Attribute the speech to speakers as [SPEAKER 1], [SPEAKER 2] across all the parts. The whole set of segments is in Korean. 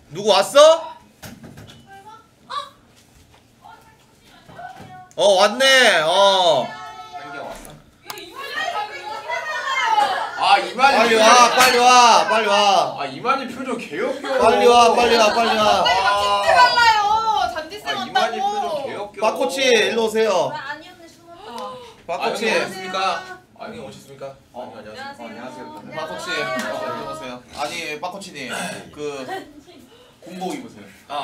[SPEAKER 1] 누구 왔어? 왔네.
[SPEAKER 2] 아 이만희
[SPEAKER 1] 빨리 와, 빨리 와, 빨리 와.
[SPEAKER 2] 아 이만희 표정 개역겨워.
[SPEAKER 1] 빨리 와, 빨리 와, 빨리 와.
[SPEAKER 3] 빨리 달라요. 잔디쌤 왔다고.
[SPEAKER 2] 이만희 표정 개역겨워.
[SPEAKER 1] 빠코치 일로 오세요.
[SPEAKER 3] 아니었네 숨었다.
[SPEAKER 1] 빠코치.
[SPEAKER 2] 오셨습니까? 아니 오셨습니까?
[SPEAKER 3] 안녕하세요.
[SPEAKER 2] 안녕하세요.
[SPEAKER 1] 빠코치 일로 오세요. 아니 빠코치님 군복 입으세요.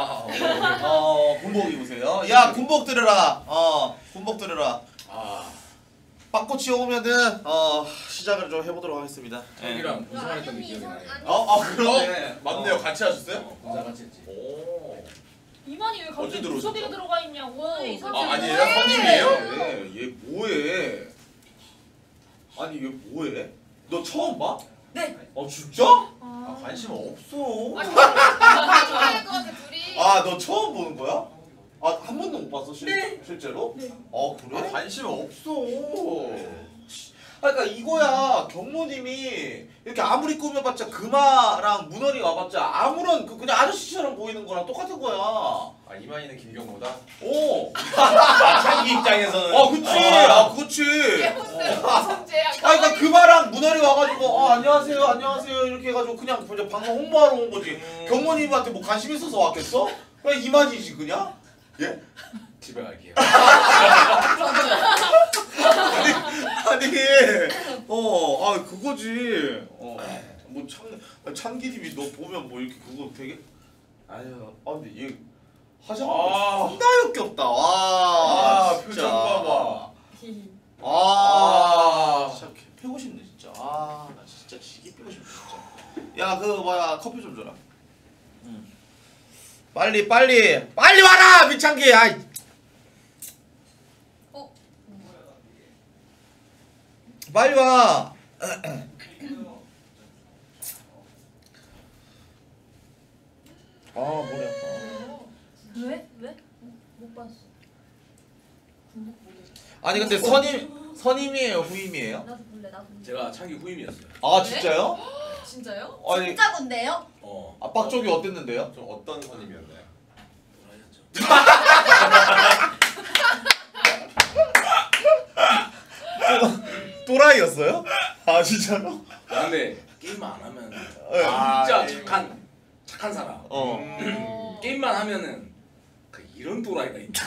[SPEAKER 1] 군복 입으세요. 야 군복 들으라. 군복 들으라. 빠코치 오면은 시작을 좀 해보도록 하겠습니다.
[SPEAKER 2] 형이랑 분사했던 게 기억이 나네.
[SPEAKER 1] 그러네.
[SPEAKER 2] 맞네요. 같이 하셨어요?
[SPEAKER 4] 분사 같이 했지.
[SPEAKER 2] 오.
[SPEAKER 3] 이만희 왜
[SPEAKER 2] 언제
[SPEAKER 3] 갑자기
[SPEAKER 2] 들어오셨죠?
[SPEAKER 3] 구석에 들어가 있냐고.
[SPEAKER 2] 아니에요? 선임이에요?
[SPEAKER 1] 얘 뭐해? 아니 얘 뭐해? 너 처음 봐?
[SPEAKER 3] 네.
[SPEAKER 1] 진짜?
[SPEAKER 2] 관심 없어.
[SPEAKER 1] 너 처음 보는 거야? 한 번도 못 봤어 실제로?
[SPEAKER 3] 네.
[SPEAKER 1] 그래?
[SPEAKER 2] 관심 없어.
[SPEAKER 1] 그러니까 이거야 경모님이 이렇게 아무리 꾸며봤자 금화랑 문어리 와봤자 아무런 그냥 아저씨처럼 보이는 거랑 똑같은 거야.
[SPEAKER 2] 이만희는 김경보다.
[SPEAKER 1] 자기 입장에서는. 그치. 그러니까 금화랑 문어리 와가지고 안녕하세요 안녕하세요 이렇게 해가지고 그냥 방송 홍보하러 온 거지. 경모님한테 뭐 관심 있어서 왔겠어? 그냥 이만희지 그냥. 예?
[SPEAKER 2] 집에 갈게요.
[SPEAKER 1] 그거지. 뭐 찬기님이 너 보면 뭐 이렇게 그거 되게 근데 얘 화장 존나 역겹다.
[SPEAKER 2] 표정 봐봐.
[SPEAKER 1] 진짜 패고 싶네 진짜. 나 진짜 지기 패고 싶네 진짜. 야 커피 좀 줘라. 빨리 와라 미창기. 빨리 와. 머리 아파.
[SPEAKER 3] 왜? 못 봤어.
[SPEAKER 1] 아니 근데 선임이에요 후임이에요?
[SPEAKER 3] 나도 볼래.
[SPEAKER 4] 제가 창기 후임이었어요.
[SPEAKER 1] 진짜요?
[SPEAKER 3] 진짜요?
[SPEAKER 1] 아니
[SPEAKER 3] 진짜 군데요?
[SPEAKER 1] 압박 쪽이 어땠는데요?
[SPEAKER 2] 좀 어떤 선임이었나요?
[SPEAKER 1] 또라이였어요? 진짜로?
[SPEAKER 4] 근데 게임만 안 하면 진짜 착한 사람. 게임만 하면은 이런 또라이가 있다.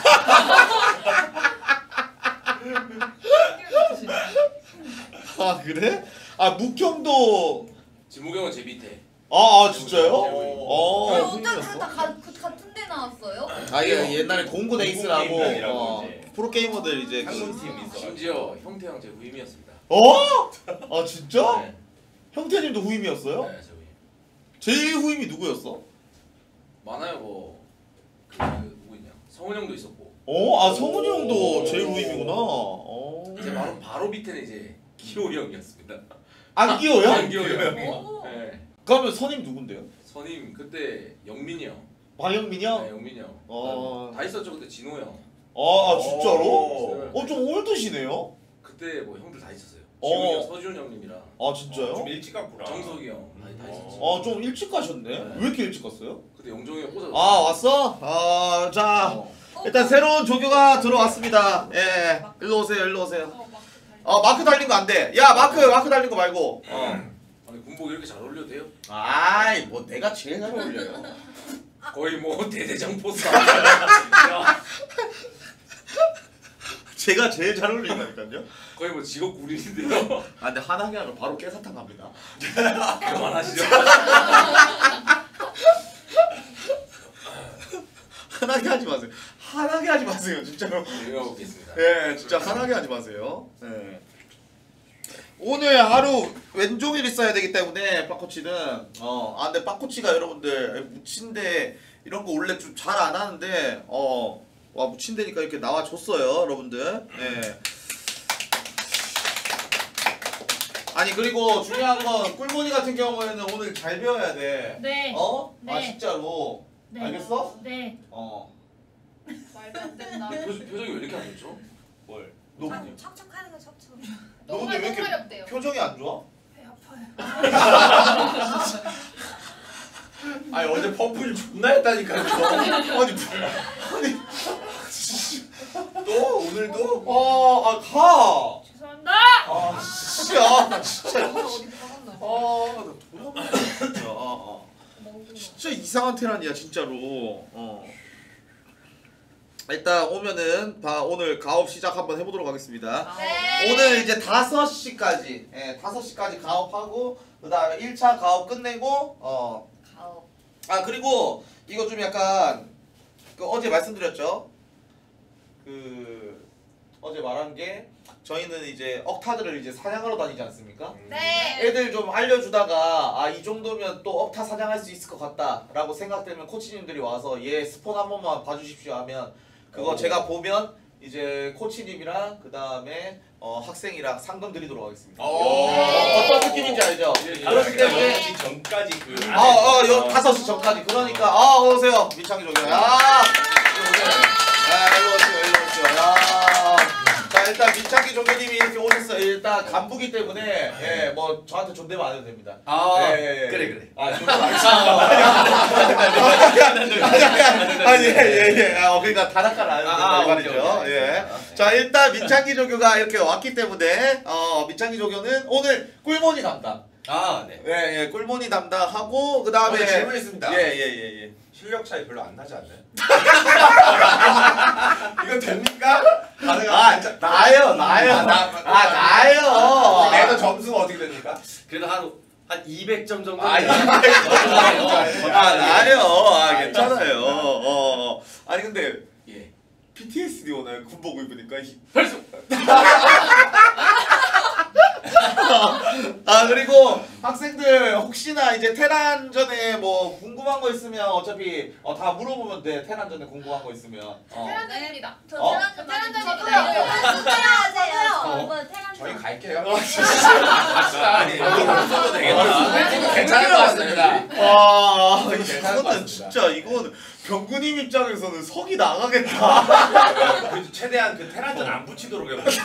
[SPEAKER 1] 그래? 묵형도
[SPEAKER 4] 지무경은 제 밑에.
[SPEAKER 1] 진짜요?
[SPEAKER 3] 어쩜 다 같은 데 나왔어요?
[SPEAKER 1] 이게 옛날에 공군 에이스라고
[SPEAKER 2] 공군이라고
[SPEAKER 1] 프로게이머들 이제
[SPEAKER 2] 상무팀이 있어.
[SPEAKER 4] 심지어 형태형 제 후임이었습니다.
[SPEAKER 1] 진짜?
[SPEAKER 4] 네.
[SPEAKER 1] 형태님도 후임이었어요?
[SPEAKER 4] 네, 제 후임.
[SPEAKER 1] 제일 후임이 누구였어?
[SPEAKER 4] 많아요 그 누구 있냐? 성훈 형도 있었고.
[SPEAKER 1] 성훈이 형도 제일 후임이구나.
[SPEAKER 4] 이제 바로 밑에는 이제 기호 형이었습니다.
[SPEAKER 1] 안기호요?
[SPEAKER 4] 안기호 형.
[SPEAKER 3] 오.
[SPEAKER 4] 네.
[SPEAKER 1] 그러면 선임 누군데요?
[SPEAKER 4] 선임 그때 영민이 형.
[SPEAKER 1] 방영민이 형?
[SPEAKER 4] 네, 영민이 형. 다 있었죠 그때 진호 형.
[SPEAKER 1] 진짜로? 좀 올드시네요?
[SPEAKER 4] 그때 뭐 형들 다 있었어요. 지훈이 형, 서지훈 형님이랑.
[SPEAKER 1] 진짜요?
[SPEAKER 2] 좀 일찍 갔구나.
[SPEAKER 4] 정석이 형 다 있었지.
[SPEAKER 1] 좀 일찍 가셨네?
[SPEAKER 4] 네.
[SPEAKER 1] 왜 이렇게 일찍 갔어요?
[SPEAKER 4] 그때 영종이 형 꽂아서.
[SPEAKER 1] 왔어? 자 일단 새로운 조교가 들어왔습니다. 예, 일로 오세요. 마크 달린 거 안 돼. 야 마크 달린 거 말고.
[SPEAKER 4] 아니 군복 이렇게 잘 어울려도 돼요?
[SPEAKER 1] 뭐 내가 제일 잘 어울려요.
[SPEAKER 4] 거의 뭐 대대장 포스.
[SPEAKER 1] 제가 제일 잘 어울린다니까요.
[SPEAKER 4] 거의 뭐 직업 군인인데요.
[SPEAKER 1] 근데 하나게 하면 바로 깨사탕 갑니다.
[SPEAKER 4] 그만하시죠.
[SPEAKER 1] 하나게 하지 마세요 진짜로.
[SPEAKER 4] 읽어보겠습니다.
[SPEAKER 1] 예, 진짜 하나게 하지 마세요. 예. 오늘 하루 왼종일 있어야 되기 때문에 빠코치는 근데 빠코치가 여러분들 무친데 이런 거 원래 좀 잘 안 하는데 무친데니까 이렇게 나와줬어요 여러분들. 예. 아니 그리고 중요한 건 꿀모니 같은 경우에는 오늘 잘 배워야 돼.
[SPEAKER 3] 네. 네.
[SPEAKER 1] 진짜로.
[SPEAKER 3] 네.
[SPEAKER 1] 알겠어?
[SPEAKER 3] 네. 말도 안 된다.
[SPEAKER 4] 표정이 왜 이렇게 안 좋죠?
[SPEAKER 1] 뭘?
[SPEAKER 3] 척척하는 거 척척.
[SPEAKER 1] 너 근데 왜 이렇게 표정이 안 좋아?
[SPEAKER 3] 배 아파요.
[SPEAKER 2] 아니 어제 퍼플 존나 했다니까요.
[SPEAKER 1] 아니
[SPEAKER 2] 또 오늘도?
[SPEAKER 1] 가.
[SPEAKER 3] 죄송합니다.
[SPEAKER 1] 진짜 나 진짜
[SPEAKER 3] 어디 박았나?
[SPEAKER 1] 나 진짜 진짜 이상한 테란이야 진짜로. 일단 오면은 오늘 가업 시작 한번 해보도록 하겠습니다.
[SPEAKER 3] 네.
[SPEAKER 1] 오늘 이제 5시까지 5시까지 가업하고 그 다음에 1차 가업 끝내고
[SPEAKER 3] 가오.
[SPEAKER 1] 그리고 이거 좀 약간 그 어제 말씀드렸죠. 그 어제 말한 게 저희는 이제 억타들을 이제 사냥하러 다니지 않습니까?
[SPEAKER 3] 네.
[SPEAKER 1] 애들 좀 알려주다가 이 정도면 또 억타 사냥할 수 있을 것 같다라고 생각되면 코치님들이 와서 얘 스폰 한 번만 봐주십시오 하면 그거 제가 보면 이제 코치님이랑 그 다음에 학생이랑 상금 드리도록 하겠습니다. 어떤 느낌인지 알죠? 그렇기 때문에
[SPEAKER 2] 6시 전까지 그
[SPEAKER 1] 5시 전까지 그러니까 어서오세요 민창기 조교 일로 오세요 자 일단 민창기 조교님이 이렇게 오셨어요. 일단 간부기 때문에 뭐 저한테 존댓말 안 해도 됩니다.
[SPEAKER 2] 그래.
[SPEAKER 1] 그러니까 다나카를 안 해도 된다 이 말이죠. 자 일단 민창기 조교가 이렇게 왔기 때문에 민창기 조교는 오늘 꿀모니 담당.
[SPEAKER 2] 네.
[SPEAKER 1] 꿀모니 담당하고 그 다음에
[SPEAKER 2] 질문 있습니다.
[SPEAKER 1] 예.
[SPEAKER 2] 실력 차이 별로 안 나지 않나요? 이거 됩니까?
[SPEAKER 1] 나요.
[SPEAKER 2] 내도 점수가 어떻게 됩니까?
[SPEAKER 4] 그래도 한 200점 정도.
[SPEAKER 1] 나요. 괜찮아요. 아니 근데
[SPEAKER 4] 예.
[SPEAKER 1] PTSD 오나요? 군복 입으니까.
[SPEAKER 4] 벌써.
[SPEAKER 1] 그리고 학생들 혹시나 이제 테란전에 뭐 궁금한 거 있으면 어차피 다 물어보면 돼. 테란전에 궁금한 거 있으면.
[SPEAKER 3] 테란전입니다. 저
[SPEAKER 1] 어?
[SPEAKER 3] 테란전이고요.
[SPEAKER 2] 저희 갈게요.
[SPEAKER 4] 써도 되겠다.
[SPEAKER 2] 괜찮을 것 같습니다.
[SPEAKER 1] 와
[SPEAKER 2] 괜찮을 것
[SPEAKER 1] 이거는
[SPEAKER 2] 같습니다.
[SPEAKER 1] 진짜 이거는 병구님 입장에서는 석이 나가겠다.
[SPEAKER 2] 그래도 최대한 그 테란전 안 붙이도록 해보세요.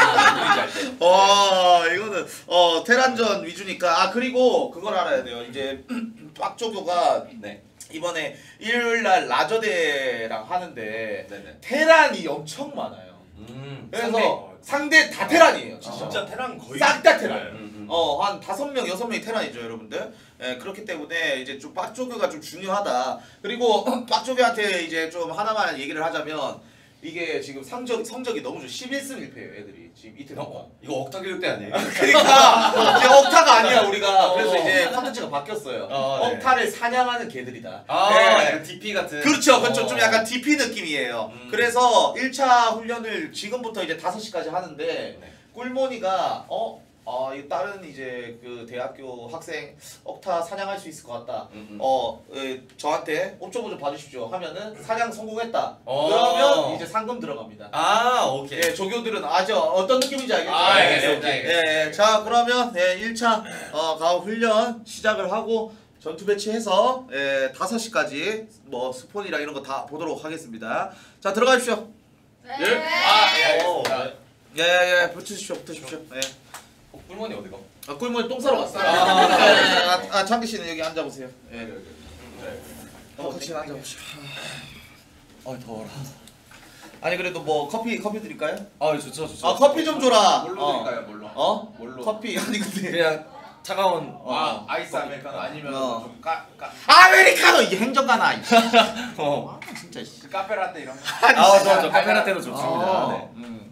[SPEAKER 1] 와 이거는 테란전 위주니까. 그리고 그걸 알아야 돼요. 이제 빡조교가
[SPEAKER 4] 네.
[SPEAKER 1] 이번에 일요일날 라저대랑 하는데
[SPEAKER 2] 네네.
[SPEAKER 1] 테란이 엄청 많아요. 그래서 상대 다 테란이에요.
[SPEAKER 2] 진짜 테란 거의
[SPEAKER 1] 싹 다 테란.
[SPEAKER 2] 네.
[SPEAKER 1] 한 5명, 6명이 테란이죠, 여러분들. 그렇기 때문에 이제 좀 빡조교가 좀 중요하다. 그리고 빡조교한테 이제 좀 하나만 얘기를 하자면 이게 지금 성적이 너무 좋아. 11승 1패예요, 애들이. 지금 이틀 동안.
[SPEAKER 4] 이거 억타 교육대 아니에요?
[SPEAKER 1] 그러니까 이제 억타가 아니야, 우리가. 그래서 이제 컨텐츠가 바뀌었어요.
[SPEAKER 4] 네.
[SPEAKER 1] 억타를 사냥하는 개들이다.
[SPEAKER 4] 약간 DP 같은.
[SPEAKER 1] 그렇죠. 좀 약간 DP 느낌이에요. 그래서 1차 훈련을 지금부터 이제 5시까지 하는데 꿀모니가 이 다른 이제 그 대학교 학생 억타 사냥할 수 있을 것 같다. 저한테 옵저버 좀 봐주십시오 하면은 사냥 성공했다. 그러면 이제 상금 들어갑니다.
[SPEAKER 4] 오케이.
[SPEAKER 1] 조교들은 아죠. 어떤 느낌인지 알겠죠?
[SPEAKER 2] 알겠습니다.
[SPEAKER 1] 자 그러면 1차 가업 훈련 시작을 하고 전투 배치해서 5시까지 뭐 스폰이랑 이런 거 다 보도록 하겠습니다. 자 들어가십시오. 예. 붙으십시오.
[SPEAKER 4] 꿀머니 어디가?
[SPEAKER 1] 꿀물 똥 싸러 갔어요. 창기 씨는 여기 앉아보세요. 같이 앉아보시오.
[SPEAKER 4] 더워라.
[SPEAKER 1] 아니 그래도 뭐 커피 드릴까요?
[SPEAKER 4] 좋죠.
[SPEAKER 1] 커피 좀 줘라.
[SPEAKER 2] 뭘로 드릴까요? 뭘로?
[SPEAKER 1] 커피 아니 근데
[SPEAKER 4] 그냥 차가운.
[SPEAKER 2] 아이스 아메리카노 아니면 좀
[SPEAKER 1] 아메리카노 이 행정가나. 진짜.
[SPEAKER 2] 그 카페라떼 이런 거.
[SPEAKER 4] 좋죠. 카페라떼도 좋습니다. 네.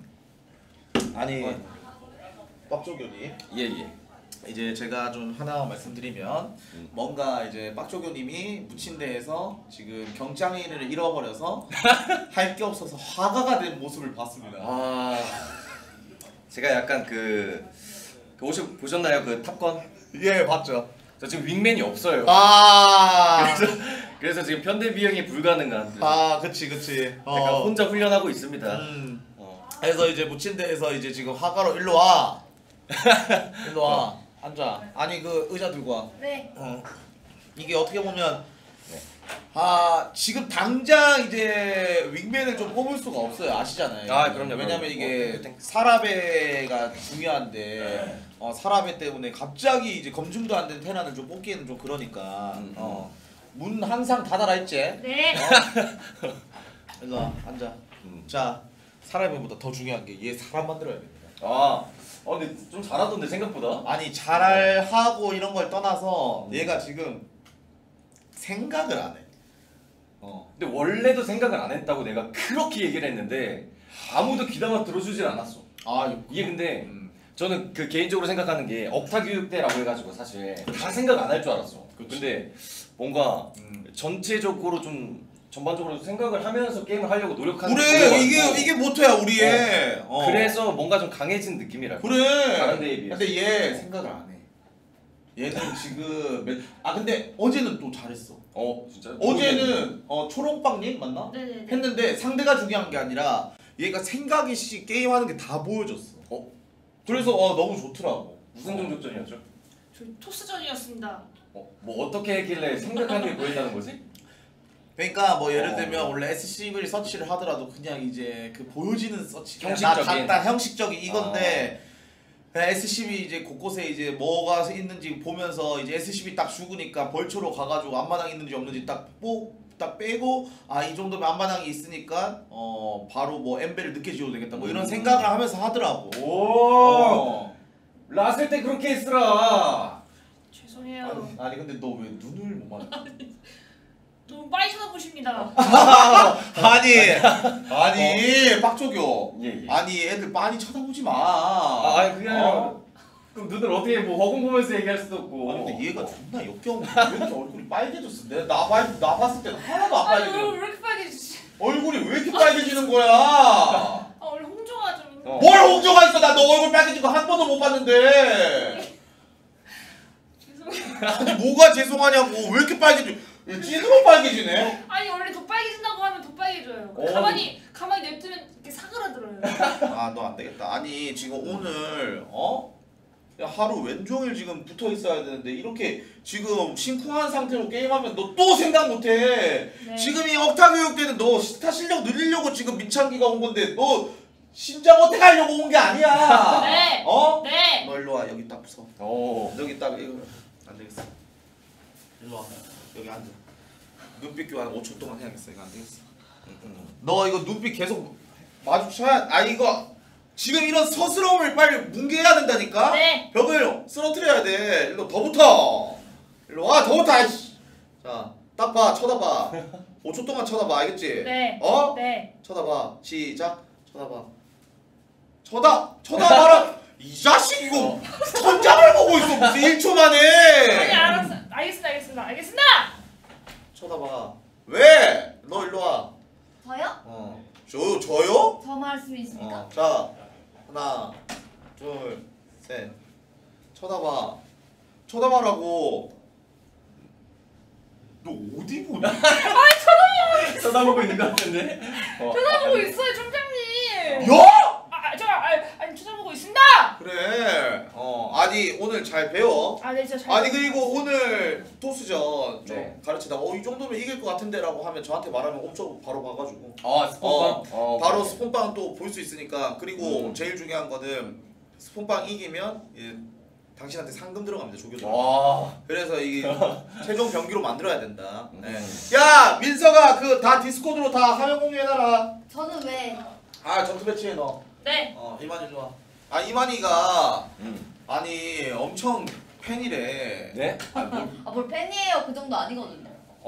[SPEAKER 1] 아니 빡조교님.
[SPEAKER 4] 예.
[SPEAKER 1] 이제 제가 좀 하나 말씀드리면 뭔가 이제 빡조교님이 무친대에서 지금 경장인을 잃어버려서 할 게 없어서 화가가 된 모습을 봤습니다.
[SPEAKER 4] 제가 약간 그 혹시 보셨나요? 그 탑건?
[SPEAKER 1] 예 봤죠.
[SPEAKER 4] 저 지금 윙맨이 없어요. 그래서 지금 편대 비행이 불가능한.
[SPEAKER 1] 그치.
[SPEAKER 4] 약간 혼자 훈련하고 있습니다.
[SPEAKER 1] 그래서 이제 무친대에서 이제 지금 화가로 일로 와. 앉아. 아니 그 의자 들고 와.
[SPEAKER 3] 네.
[SPEAKER 1] 이게 어떻게 보면 지금 당장 이제 윙맨을 좀 뽑을 수가 없어요. 아시잖아요.
[SPEAKER 4] 그럼요.
[SPEAKER 1] 왜냐면 이게 사라베가 중요한데 사라베 때문에 갑자기 이제 검증도 안 된 테란을 좀 뽑기에는 좀 그러니까 문 항상 닫아라 했지?
[SPEAKER 3] 네.
[SPEAKER 1] 일로 와 앉아. 자 사람이보다 더 중요한 게 얘 사람 만들어야 됩니다.
[SPEAKER 5] 근데 좀 잘하던데 생각보다.
[SPEAKER 1] 아니 잘하고 이런 걸 떠나서 얘가 지금 생각을 안 해.
[SPEAKER 5] 근데 원래도 생각을 안 했다고 내가 그렇게 얘기를 했는데 아무도 귀담아 들어주질 않았어. 이게 근데 저는 그 개인적으로 생각하는 게 억타교육대라고 해가지고 사실 다 생각 안 할 줄 알았어. 근데 뭔가 전체적으로 좀 전반적으로 생각을 하면서 게임을 하려고 노력하는.
[SPEAKER 1] 그래 이게 모토야 우리의.
[SPEAKER 5] 그래서 뭔가 좀 강해진 느낌이랄까.
[SPEAKER 1] 그래.
[SPEAKER 5] 다른 데에 비해서.
[SPEAKER 1] 근데 얘 생각을 안 해. 얘는 지금 근데 어제는 또 잘했어.
[SPEAKER 5] 진짜?
[SPEAKER 1] 어제는 초롱빵님 맞나?
[SPEAKER 3] 네네네.
[SPEAKER 1] 했는데 상대가 중요한 게 아니라 얘가 생각이 씨 게임하는 게 다 보여줬어. 그래서 너무 좋더라고.
[SPEAKER 5] 무슨 종족전이었죠?
[SPEAKER 3] 저 토스전이었습니다.
[SPEAKER 5] 뭐 어떻게 했길래 생각하는 게 보인다는 거지?
[SPEAKER 1] 그러니까 뭐 예를 들면 원래 SCV 서치를 하더라도 그냥 이제 그 보여지는 서치
[SPEAKER 5] 형식적인.
[SPEAKER 1] 형식적인 이건데 그냥 SCV 이제 곳곳에 이제 뭐가 있는지 보면서 이제 SCV 딱 죽으니까 벌초로 가가지고 앞마당 있는지 없는지 딱 빼고 이 정도면 앞마당이 있으니까 바로 뭐 엠벨을 늦게 지어도 되겠다 뭐 이런 생각을 하면서 하더라고.
[SPEAKER 5] 오. 라셀 때 그렇게 했으라.
[SPEAKER 3] 죄송해요.
[SPEAKER 1] 아니 근데 너 왜 눈을 못 맞아?
[SPEAKER 3] 너무 빨리 쳐다보십니다.
[SPEAKER 1] 아니 빡조교.
[SPEAKER 5] 예.
[SPEAKER 1] 아니 애들 많이 쳐다보지 마.
[SPEAKER 5] 아니 그게 아니라 그럼 눈을 어떻게 뭐 허공 보면서 얘기할 수도 없고.
[SPEAKER 1] 아니 근데 얘가 존나 역겨운 왜 이렇게 얼굴이 빨개졌어? 나 봤을 때는 하나도 안
[SPEAKER 3] 아니
[SPEAKER 1] 빨개져.
[SPEAKER 3] 왜 이렇게 빨개지지?
[SPEAKER 1] 얼굴이 왜 이렇게 빨개지는 거야?
[SPEAKER 3] 원래 홍조가 좀 있는.
[SPEAKER 1] 뭘 홍조가 있어? 나 너 얼굴 빨개진 거 한 번도 못 봤는데.
[SPEAKER 3] 죄송해요.
[SPEAKER 1] 아니 뭐가 죄송하냐고 왜 이렇게 빨개져? 찌르면 빨개지네.
[SPEAKER 3] 아니 원래 더 빨개진다고 하면 더 빨개져요.
[SPEAKER 1] 어.
[SPEAKER 3] 가만히 냅두면 이렇게 사그라들어요.
[SPEAKER 1] 너 안 되겠다. 아니 지금 오늘 야, 하루 왼종일 지금 붙어 있어야 되는데 이렇게 지금 심쿵한 상태로 게임하면 너 또 생각 못해.
[SPEAKER 3] 네.
[SPEAKER 1] 지금 이 억타교육 때는 너 스타 실력 늘리려고 지금 민창기가 온 건데 너 신장 어떻게 하려고 온 게 아니야.
[SPEAKER 3] 네.
[SPEAKER 1] 너
[SPEAKER 3] 네.
[SPEAKER 1] 일로 와. 여기 딱 부서. 여기 딱 이거 안 되겠어. 일로 와. 여기 앉아. 눈빛 교환 5초 동안 해야겠어. 이거 안 되겠어. 너 이거 눈빛 계속 마주쳐야. 이거 지금 이런 서스러움을 빨리 뭉개야 된다니까.
[SPEAKER 3] 네.
[SPEAKER 1] 벽을 쓰러뜨려야 돼. 일로 더 붙어. 일로 와. 더 붙어. 자, 딱 봐. 쳐다봐. 5초 동안 쳐다봐. 알겠지?
[SPEAKER 3] 네. 네.
[SPEAKER 1] 쳐다봐. 시작. 쳐다봐. 쳐다봐라. 이 자식 이거 천장을 보고 있어. 무슨 1초 만에.
[SPEAKER 3] 아니 알았어. 알겠습니다.
[SPEAKER 1] 쳐다봐. 왜? 너 일로 와.
[SPEAKER 3] 저요?
[SPEAKER 1] 저요?
[SPEAKER 3] 저 말씀 있습니까?
[SPEAKER 1] 자, 하나, 둘, 셋. 쳐다봐라고. 너 어디 보니?
[SPEAKER 5] 쳐다보고 있는 것 같은데.
[SPEAKER 3] 쳐다보고 있어요, 총장님.
[SPEAKER 1] 야!
[SPEAKER 3] 아니 쳐다보고 있습니다.
[SPEAKER 1] 그래. 아니 오늘 잘 배워.
[SPEAKER 3] 네, 진짜 잘.
[SPEAKER 1] 아니 그리고 오늘 토스전 좀
[SPEAKER 5] 네.
[SPEAKER 1] 가르치다가 이 정도면 이길 것 같은데라고 하면 저한테 말하면 엄청 바로 가가지고
[SPEAKER 5] 스폰빵.
[SPEAKER 1] 바로 스폰빵 또 볼 수 있으니까. 그리고
[SPEAKER 5] 음.
[SPEAKER 1] 제일 중요한 거는 스폰빵 이기면 당신한테 상금 들어갑니다. 조교들.
[SPEAKER 5] 와.
[SPEAKER 1] 그래서 이게 최종 병기로 만들어야 된다. 네.
[SPEAKER 5] 음.
[SPEAKER 1] 야 민서가 그 다 디스코드로 다 화면 공유해놔라.
[SPEAKER 3] 저는 왜?
[SPEAKER 1] 전투 배치해 너.
[SPEAKER 3] 네.
[SPEAKER 1] 이만희 좋아. 이만희가
[SPEAKER 5] 음.
[SPEAKER 1] 아니 엄청 팬이래.
[SPEAKER 5] 네?
[SPEAKER 3] 뭘 팬이에요? 그 정도 아니거든요.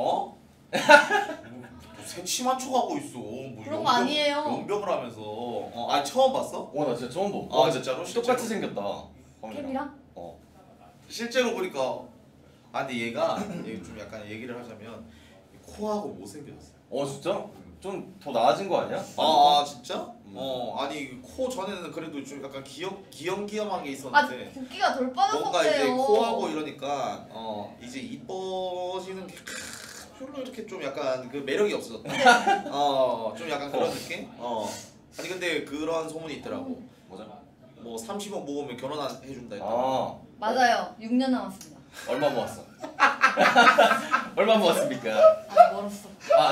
[SPEAKER 1] 새치만 쳐가고 있어. 뭐
[SPEAKER 3] 그런 거 아니에요.
[SPEAKER 1] 연병을 하면서. 처음 봤어?
[SPEAKER 5] 나 진짜 처음 보.
[SPEAKER 1] 진짜로?
[SPEAKER 5] 똑같이 생겼다.
[SPEAKER 3] 캠이랑?
[SPEAKER 1] 실제로 보니까. 근데 얘가 좀 약간 얘기를 하자면 코하고 못생겼어.
[SPEAKER 5] 진짜? 좀 더 나아진 거 아니야?
[SPEAKER 1] 진짜? 아니 코 전에는 그래도 좀 약간 귀염귀염한 게
[SPEAKER 3] 아
[SPEAKER 1] 있었는데
[SPEAKER 3] 붓기가 덜 빠져서
[SPEAKER 1] 뭔가 이제
[SPEAKER 3] 그래요.
[SPEAKER 1] 코하고 이러니까 이제 이뻐지는 게 별로 이렇게 좀 약간 그 매력이 없어졌다. 좀 약간 그런 느낌? 아니 근데 그런 소문이 있더라고.
[SPEAKER 5] 뭐죠?
[SPEAKER 1] 뭐 30억 모으면 결혼 안 해준다 했다.
[SPEAKER 3] 맞아요. 6년 남았습니다.
[SPEAKER 5] 얼마 모았어? 얼마 모았습니까?
[SPEAKER 3] 멀었어.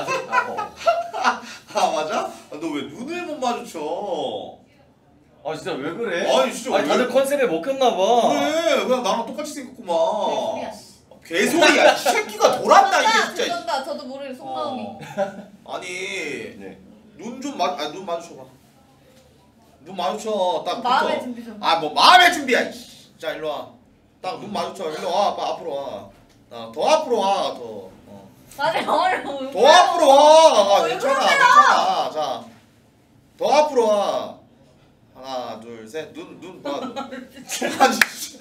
[SPEAKER 1] 맞아? 너 왜 눈을 못 마주쳐?
[SPEAKER 5] 진짜 왜 그래?
[SPEAKER 1] 아니 진짜 왜?
[SPEAKER 5] 다들 컨셉에 먹혔나 봐.
[SPEAKER 1] 그래 그냥 나랑 똑같이 생겼구만.
[SPEAKER 3] 개소리야.
[SPEAKER 1] 개소리야. 이 새끼가 돌았다 이게 진짜.
[SPEAKER 3] 어쩐다 저도 모르는 속마음이.
[SPEAKER 1] 아니
[SPEAKER 5] 네.
[SPEAKER 1] 눈 마주쳐봐. 눈 마주쳐. 딱
[SPEAKER 3] 마음의
[SPEAKER 1] 붙어.
[SPEAKER 3] 준비 좀.
[SPEAKER 1] 아 뭐 마음의 준비야. 자 일로 와. 딱 눈 마주쳐. 일로 와. 앞으로 와. 더 앞으로 와. 더.
[SPEAKER 3] 아니 어려워.
[SPEAKER 1] 더 앞으로 와.
[SPEAKER 3] 왜
[SPEAKER 1] 괜찮아.
[SPEAKER 3] 그러세요?
[SPEAKER 1] 괜찮아. 자. 더 앞으로 와. 하나, 둘, 셋. 눈 봐. 아니.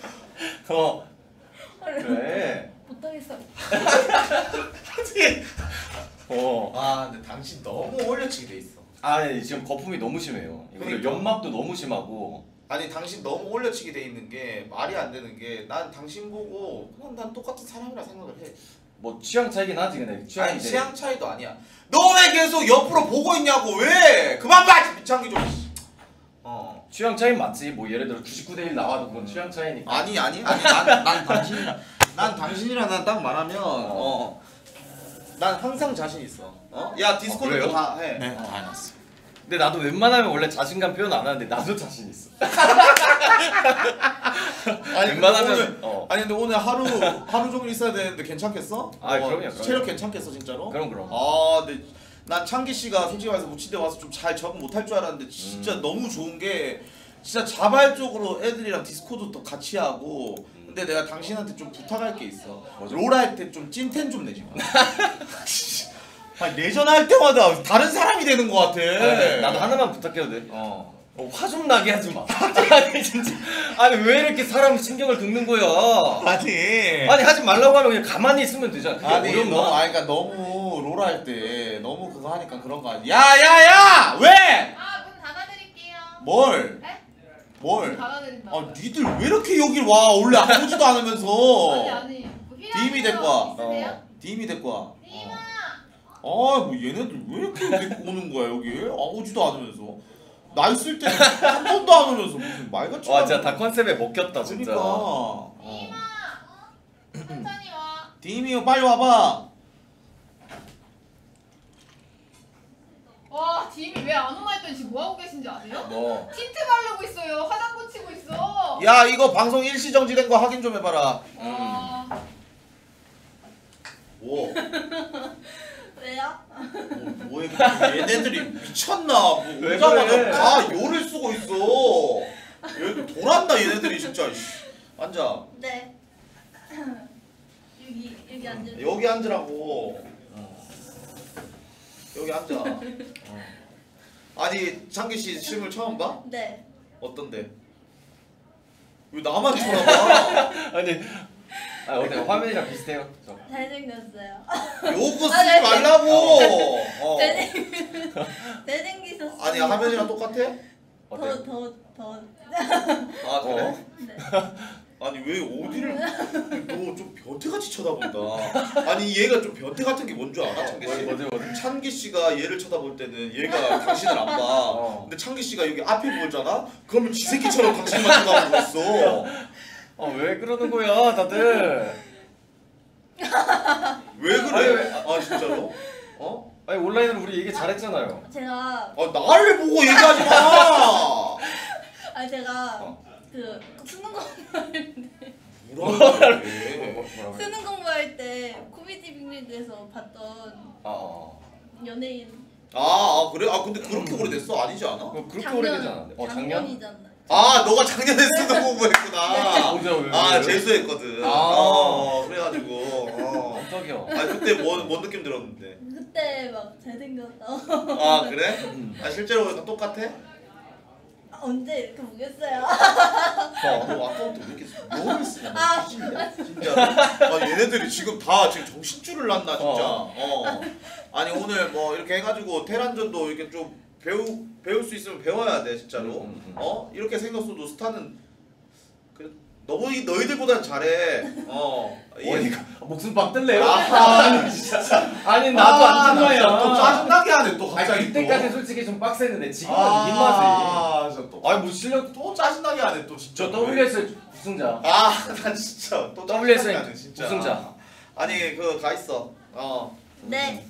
[SPEAKER 5] 그래.
[SPEAKER 3] 못하겠어.
[SPEAKER 1] 근데 당신 너무 올려치기 돼 있어.
[SPEAKER 5] 아니 지금 거품이 너무 심해요. 그리고
[SPEAKER 1] 그러니까.
[SPEAKER 5] 연막도 너무 심하고.
[SPEAKER 1] 아니 당신 너무 올려치기 돼 있는 게 말이 안 되는 게 난 당신 보고 그냥 난 똑같은 사람이라 생각을 해.
[SPEAKER 5] 뭐 취향 차이긴 하지 근데
[SPEAKER 1] 아니
[SPEAKER 5] 취향인데.
[SPEAKER 1] 취향 차이도 아니야. 너 왜 계속 옆으로 보고 있냐고 왜? 그만 봐 민창기 좀.
[SPEAKER 5] 취향 차이 맞지. 뭐 예를 들어 99대 1 나와도 그건 취향 차이니까.
[SPEAKER 1] 아니 난 당신이랑 난 딱 말하면 난 항상 자신 있어. 야 디스코드도
[SPEAKER 5] 그래요?
[SPEAKER 1] 다 해.
[SPEAKER 6] 네, 다 해놨어.
[SPEAKER 5] 근데 나도 웬만하면 원래 자신감 표현 안 하는데 나도 자신 있어.
[SPEAKER 1] 아니
[SPEAKER 5] 웬만하면
[SPEAKER 1] 아니 근데 오늘 하루 종일 있어야 되는데 괜찮겠어?
[SPEAKER 5] 그럼요.
[SPEAKER 1] 체력 괜찮겠어 진짜로?
[SPEAKER 5] 그럼.
[SPEAKER 1] 근데 난 창기 씨가 솔직히 말해서 무친대 와서 좀 잘 적응 못할 줄 알았는데 진짜 너무 좋은 게 진짜 자발적으로 애들이랑 디스코드도 같이 하고. 근데 내가 당신한테 좀 부탁할 게 있어. 롤 할 때 좀 찐텐 좀 내지 마. 아니 내전 할 때마다 다른 사람이 되는 것 같아.
[SPEAKER 5] 나도 하나만 부탁해도 돼? 화 좀 나게 하지 마. 아니 진짜. 아니 왜 이렇게 사람 신경을 긁는 거야?
[SPEAKER 1] 아니
[SPEAKER 5] 하지 말라고 하면 그냥 가만히 있으면 되잖아. 그게 어렵나?
[SPEAKER 1] 그러니까 너무 롤 할 때 너무 그거 하니까 그런 거 아니야. 야야야 왜?
[SPEAKER 3] 문 닫아드릴게요.
[SPEAKER 1] 뭘?
[SPEAKER 3] 네?
[SPEAKER 1] 뭘?
[SPEAKER 3] 닫아드린다.
[SPEAKER 1] 니들 왜 이렇게 여길 와? 원래 아무지도 않으면서.
[SPEAKER 3] 아니. 뭐
[SPEAKER 1] 디임이 될 거야.
[SPEAKER 3] 있으세요?
[SPEAKER 1] 디임이 될 거야.
[SPEAKER 3] 디임아.
[SPEAKER 1] 뭐 얘네들 왜 이렇게 오는 거야 여기? 아무지도 않으면서. 나 있을 때는 한 번도 안 오면서 무슨 말같이.
[SPEAKER 5] 와 진짜 다 컨셉에 먹혔다 진짜.
[SPEAKER 1] 그러니까.
[SPEAKER 3] 디임아. 천천히 와.
[SPEAKER 1] 디임이 빨리 와봐.
[SPEAKER 3] 와 디임이 왜 안 오나 했더니 지금 뭐 하고 계신지 아세요?
[SPEAKER 5] 뭐?
[SPEAKER 3] 틴트 바르고 있어요. 화장 고치고 있어.
[SPEAKER 1] 야 이거 방송 일시 정지된 거 확인 좀 해봐라.
[SPEAKER 3] 와.
[SPEAKER 1] 오.
[SPEAKER 3] 왜요?
[SPEAKER 1] 뭐야 얘네들이 미쳤나? 뭐
[SPEAKER 5] 왜
[SPEAKER 1] 오자마자
[SPEAKER 5] 그래?
[SPEAKER 1] 다 요를 쓰고 있어. 얘들 돌았나 얘네들이 진짜. 앉아.
[SPEAKER 3] 네. 여기 앉으세요.
[SPEAKER 1] 여기 앉으라고. 여기 앉아. 아니 창기 씨 실물 처음 봐?
[SPEAKER 3] 네.
[SPEAKER 1] 어떤데? 왜 나만 쳐다봐?
[SPEAKER 5] 아니 어때 화면이랑 비슷해요? 저.
[SPEAKER 3] 잘생겼어요.
[SPEAKER 1] 요거 쓰지
[SPEAKER 3] 네.
[SPEAKER 1] 말라고.
[SPEAKER 3] 잘생기셨어요.
[SPEAKER 1] 아니 화면이랑 똑같아?
[SPEAKER 5] 어때?
[SPEAKER 3] 더.
[SPEAKER 1] 아 그래?
[SPEAKER 3] 네.
[SPEAKER 1] 아니 왜 어디를 너 좀 변태같이 쳐다본다. 아니 얘가 좀 변태 같은 게 뭔 줄 알아 창기 씨?
[SPEAKER 5] 뭐지?
[SPEAKER 1] 창기 씨가 얘를 쳐다볼 때는 얘가 당신을 안 봐. 근데 창기 씨가 여기 앞에 보잖아? 그러면 지 새끼처럼 당신만 쳐다보고 있어.
[SPEAKER 5] 왜 그러는 거야 다들?
[SPEAKER 1] 왜 그래? 아 진짜로?
[SPEAKER 5] 아니 온라인으로 우리 얘기 잘했잖아요.
[SPEAKER 3] 제가
[SPEAKER 1] 나를 보고 얘기하지 마.
[SPEAKER 3] 제가 그 수능 공부할
[SPEAKER 1] 뭐라고?
[SPEAKER 3] 수능 공부할 때 코미디 빅리그에서 봤던 연예인
[SPEAKER 1] 그래? 근데 그렇게 오래됐어? 아니지 않아?
[SPEAKER 5] 그렇게 오래되지 않았는데. 작년?
[SPEAKER 3] 작년이잖아.
[SPEAKER 1] 너가 작년에 수능 공부했구나. 재수했거든. 그래가지고.
[SPEAKER 5] 깜짝이야.
[SPEAKER 1] 그때 뭔 느낌 들었는데?
[SPEAKER 3] 그때 막 잘생겼다.
[SPEAKER 1] 그래? 실제로 약간 똑같아?
[SPEAKER 3] 언제 이렇게 보겠어요?
[SPEAKER 1] 너 아까부터 왜 이렇게 뭐를 쓰냐? 진짜. 얘네들이 지금 다 정신줄을 놨나 진짜. 아니 오늘 뭐 이렇게 해가지고 테란전도 이렇게 좀 배울 수 있으면 배워야 돼 진짜로. 이렇게 생겼어도 스타는 그래 너희들보단 잘해.
[SPEAKER 5] 이거 목숨 빡 뜰래요?
[SPEAKER 1] 아니 진짜.
[SPEAKER 5] 아니 나도 안 좋아해.
[SPEAKER 1] 또 짜증나게 하네 또 갑자기.
[SPEAKER 5] 그때까지 솔직히 좀 빡셌는데 지금은 입맛이.
[SPEAKER 1] 진짜 또.
[SPEAKER 5] 뭐 실력
[SPEAKER 1] 또 짜증나게 하네 또 진짜.
[SPEAKER 5] 저 WSL 우승자.
[SPEAKER 1] 나 진짜 또
[SPEAKER 5] WSL
[SPEAKER 1] 짜증나게 하네 진짜.
[SPEAKER 5] 우승자.
[SPEAKER 1] 아니 가 있어.
[SPEAKER 3] 네.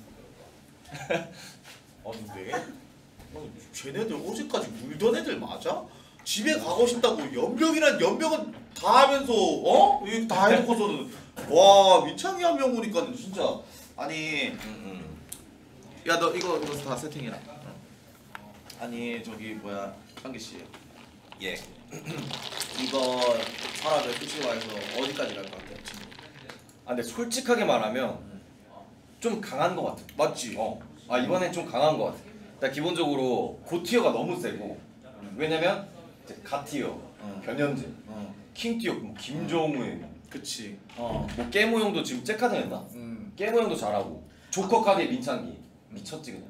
[SPEAKER 1] 근데 쟤네들 어제까지 물던 애들 맞아? 집에 가고 싶다고 연병이란 연병은 다 하면서 이거 다 해놓고서는 와 민창이 한 명 오니까 진짜 아니 야 너 이거 다 세팅해라. 아니 저기 뭐야 한기 씨.
[SPEAKER 5] 예.
[SPEAKER 1] 이거 사람을 PC방에서 어디까지 갈 것 같아?
[SPEAKER 5] 아 근데 솔직하게 말하면 좀 강한 것 같아.
[SPEAKER 1] 맞지?
[SPEAKER 5] 아 이번엔 좀 강한 것 같아. 나 기본적으로 고티어가 너무 세고 왜냐면 이제 가티어, 변현재, 킹티어, 뭐 김정우의
[SPEAKER 1] 그치.
[SPEAKER 5] 뭐 깨모 형도 지금 잭카드 했나? 깨모 형도 잘하고 조커 카드의 민창기 미쳤지 그냥.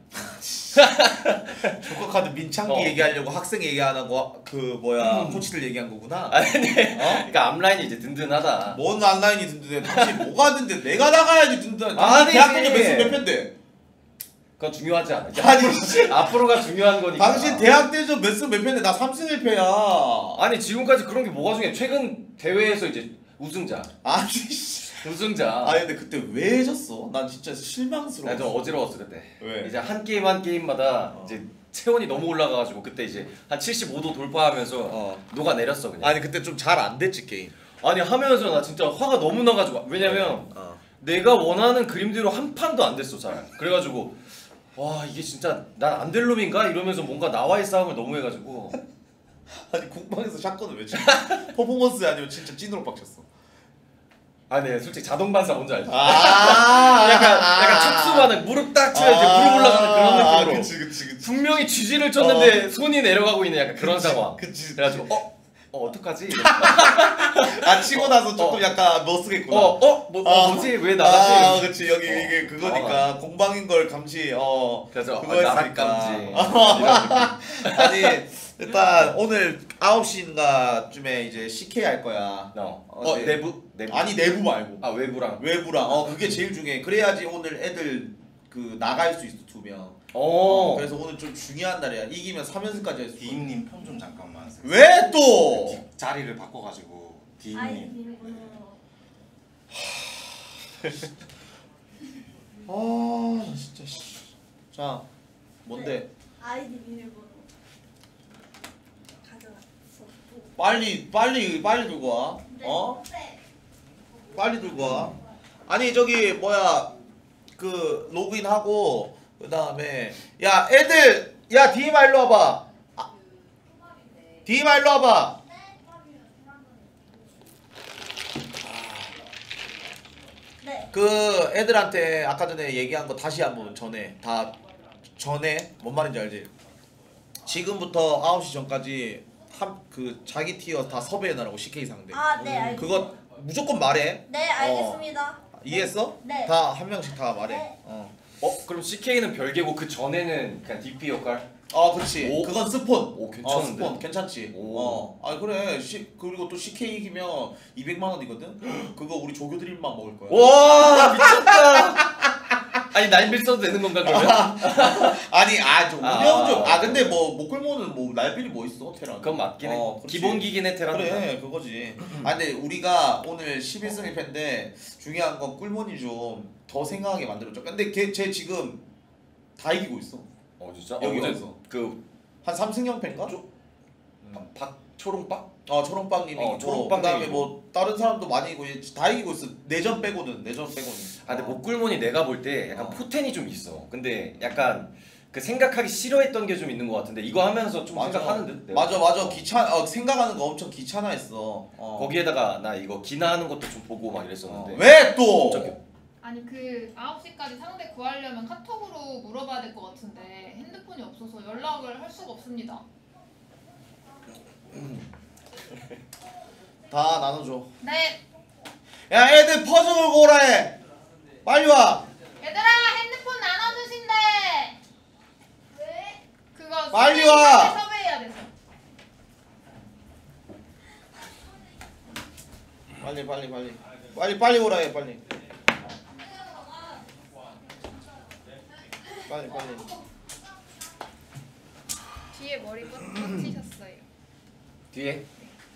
[SPEAKER 1] 조커 카드 민창기 얘기하려고 학생 얘기 안 하고 그 뭐야 코치들 얘기한 거구나.
[SPEAKER 5] 아니 근데 그러니까 앞라인이 이제 든든하다.
[SPEAKER 1] 뭔 온라인이 든든해? 당신 뭐가 든든해? 내가 나가야지 든든해.
[SPEAKER 5] 아니지.
[SPEAKER 1] 대학교 몇 편인데?
[SPEAKER 5] 그건 중요하지 않아.
[SPEAKER 1] 아니
[SPEAKER 5] 앞으로가 중요한 거니까.
[SPEAKER 1] 당신 대학 때좀 몇 편인데 나 3승 1패야.
[SPEAKER 5] 아니 지금까지 그런 게 뭐가 중요해? 최근 대회에서 이제 우승자.
[SPEAKER 1] 아니
[SPEAKER 5] 우승자.
[SPEAKER 1] 아니 근데 그때 왜 졌어? 난 진짜 실망스러워.
[SPEAKER 5] 좀 어지러웠어 그때.
[SPEAKER 1] 왜?
[SPEAKER 5] 이제 한 게임 한 게임마다 이제 체온이 너무 올라가가지고 그때 이제 한 75도 돌파하면서 녹아 내렸어 그냥.
[SPEAKER 1] 아니 그때 좀 잘 안 됐지 게임.
[SPEAKER 5] 아니 하면서 나 진짜 화가 너무 나가지고 왜냐면 내가 원하는 그림대로 한 판도 안 됐어 잘. 그래가지고 와 이게 진짜 난 안 될 놈인가 이러면서 뭔가 나와의 싸움을 너무 해가지고.
[SPEAKER 1] 아니 국방에서 샷건을 왜 쳐? 퍼포먼스 아니면 진짜 찐으로 빡쳤어.
[SPEAKER 5] 아, 네, 솔직히 자동 반사 뭔지 알지?
[SPEAKER 1] 아
[SPEAKER 5] 약간 척수 반응, 무릎 딱 쳐야 이제 무릎 올라가는 그런 느낌으로.
[SPEAKER 1] 그치.
[SPEAKER 5] 분명히 쥐지를 쳤는데 손이 내려가고 있는 약간 그런 상황.
[SPEAKER 1] 그치.
[SPEAKER 5] 그래가지고 어떡하지?
[SPEAKER 1] 아 치고 나서 조금 약간 멋쓰겠구나.
[SPEAKER 5] 뭐지? 왜 나가지?
[SPEAKER 1] 그치 여기 이게 그거니까 공방인 걸 감시
[SPEAKER 5] 그래서
[SPEAKER 1] 그거
[SPEAKER 5] 나락감지.
[SPEAKER 1] 아니 일단 오늘 9시인가 쯤에 이제 CK 할 거야.
[SPEAKER 5] 내부?
[SPEAKER 1] 아니 내부 말고.
[SPEAKER 5] 아 외부랑.
[SPEAKER 1] 그게 제일 중요해. 그래야지 오늘 애들 그 나갈 수 있어 2명. 그래서 오늘 좀 중요한 날이야. 이기면 3연승까지 할 수 있어.
[SPEAKER 6] 디임님 편 좀 잠깐만.
[SPEAKER 1] 왜 또?
[SPEAKER 6] 자리를 바꿔가지고 디임님.
[SPEAKER 1] 나 진짜. 자, 뭔데?
[SPEAKER 3] 아이디 비밀번호 가져왔어.
[SPEAKER 1] 빨리 들고 와. 빨리 들고 와. 아니 저기 뭐야 그 로그인 하고 그 다음에 야 애들 야 디마 일로 와봐. 디마 일로 와봐.
[SPEAKER 3] 네.
[SPEAKER 1] 그 애들한테 아까 전에 얘기한 거 다시 한번 전해. 뭔 말인지 알지? 지금부터 9시 전까지 그 자기 티어 다 섭외해놔라고 CK 상대.
[SPEAKER 3] 네, 알겠습니다.
[SPEAKER 1] 그거 무조건 말해.
[SPEAKER 3] 네, 알겠습니다.
[SPEAKER 1] 이해했어?
[SPEAKER 3] 네.
[SPEAKER 1] 다 한 명씩 다 말해.
[SPEAKER 3] 네.
[SPEAKER 5] 그럼 CK는 별개고 그 전에는 그냥 DP 역할?
[SPEAKER 1] 그렇지.
[SPEAKER 5] 오.
[SPEAKER 1] 그건 스폰.
[SPEAKER 5] 오, 괜찮은데?
[SPEAKER 1] 스폰 괜찮지.
[SPEAKER 5] 오.
[SPEAKER 1] 그래. 그리고 또 CK 이기면 200만 원이거든. 그거 우리 조교 드림만 먹을 거야.
[SPEAKER 5] 와 미쳤다. 아니 날빌 써도 되는 건가 그러면?
[SPEAKER 1] 아니, 좀 운영 좀. 근데 뭐 목걸모는 뭐 날빌이 뭐 있어 테란.
[SPEAKER 5] 그건 맞긴 해.
[SPEAKER 1] 그렇지.
[SPEAKER 5] 기본기긴 해 테란.
[SPEAKER 1] 그래, 그거지. 근데 우리가 오늘 11승 1패인데 중요한 건 꿀몬이 좀 더 생각하게 만들었죠. 근데 쟤 지금 다 이기고 있어.
[SPEAKER 5] 진짜?
[SPEAKER 1] 여기
[SPEAKER 5] 어제
[SPEAKER 1] 와서.
[SPEAKER 5] 한
[SPEAKER 1] 3승 0패인가?
[SPEAKER 5] 초롱빵?
[SPEAKER 1] 초롱빵님이 이기고
[SPEAKER 5] 초롱빵
[SPEAKER 1] 그다음에
[SPEAKER 5] 이기고.
[SPEAKER 1] 뭐 다른 사람도 많이 이기고 다 이기고 있어. 내전 빼고는.
[SPEAKER 5] 근데 목굴몬이 내가 볼 때 약간 포텐이 좀 있어. 근데 약간 그 생각하기 싫어했던 게 좀 있는 것 같은데 이거 하면서 좀 생각하는 듯. 내가.
[SPEAKER 1] 맞아. 생각하는 거 엄청 귀찮아했어.
[SPEAKER 5] 거기에다가 나 이거 기나하는 것도 좀 보고 막 이랬었는데.
[SPEAKER 1] 왜 또?
[SPEAKER 5] 깜짝이야.
[SPEAKER 7] 아니 그 9시까지 상대 구하려면 카톡으로 물어봐야 될 것 같은데 핸드폰이 없어서 연락을 할 수가 없습니다.
[SPEAKER 1] 다 나눠줘.
[SPEAKER 7] 네.
[SPEAKER 1] 야 애들 퍼즐 걸고 오라 해. 빨리 와.
[SPEAKER 7] 얘들아 핸드폰 나눠주신대. 왜? 그거
[SPEAKER 1] 빨리 와.
[SPEAKER 7] 섭외해야 돼서.
[SPEAKER 1] 빨리 오라 해 빨리. 빨리.
[SPEAKER 7] 뒤에 머리 꽂히셨어요.
[SPEAKER 5] 뒤에?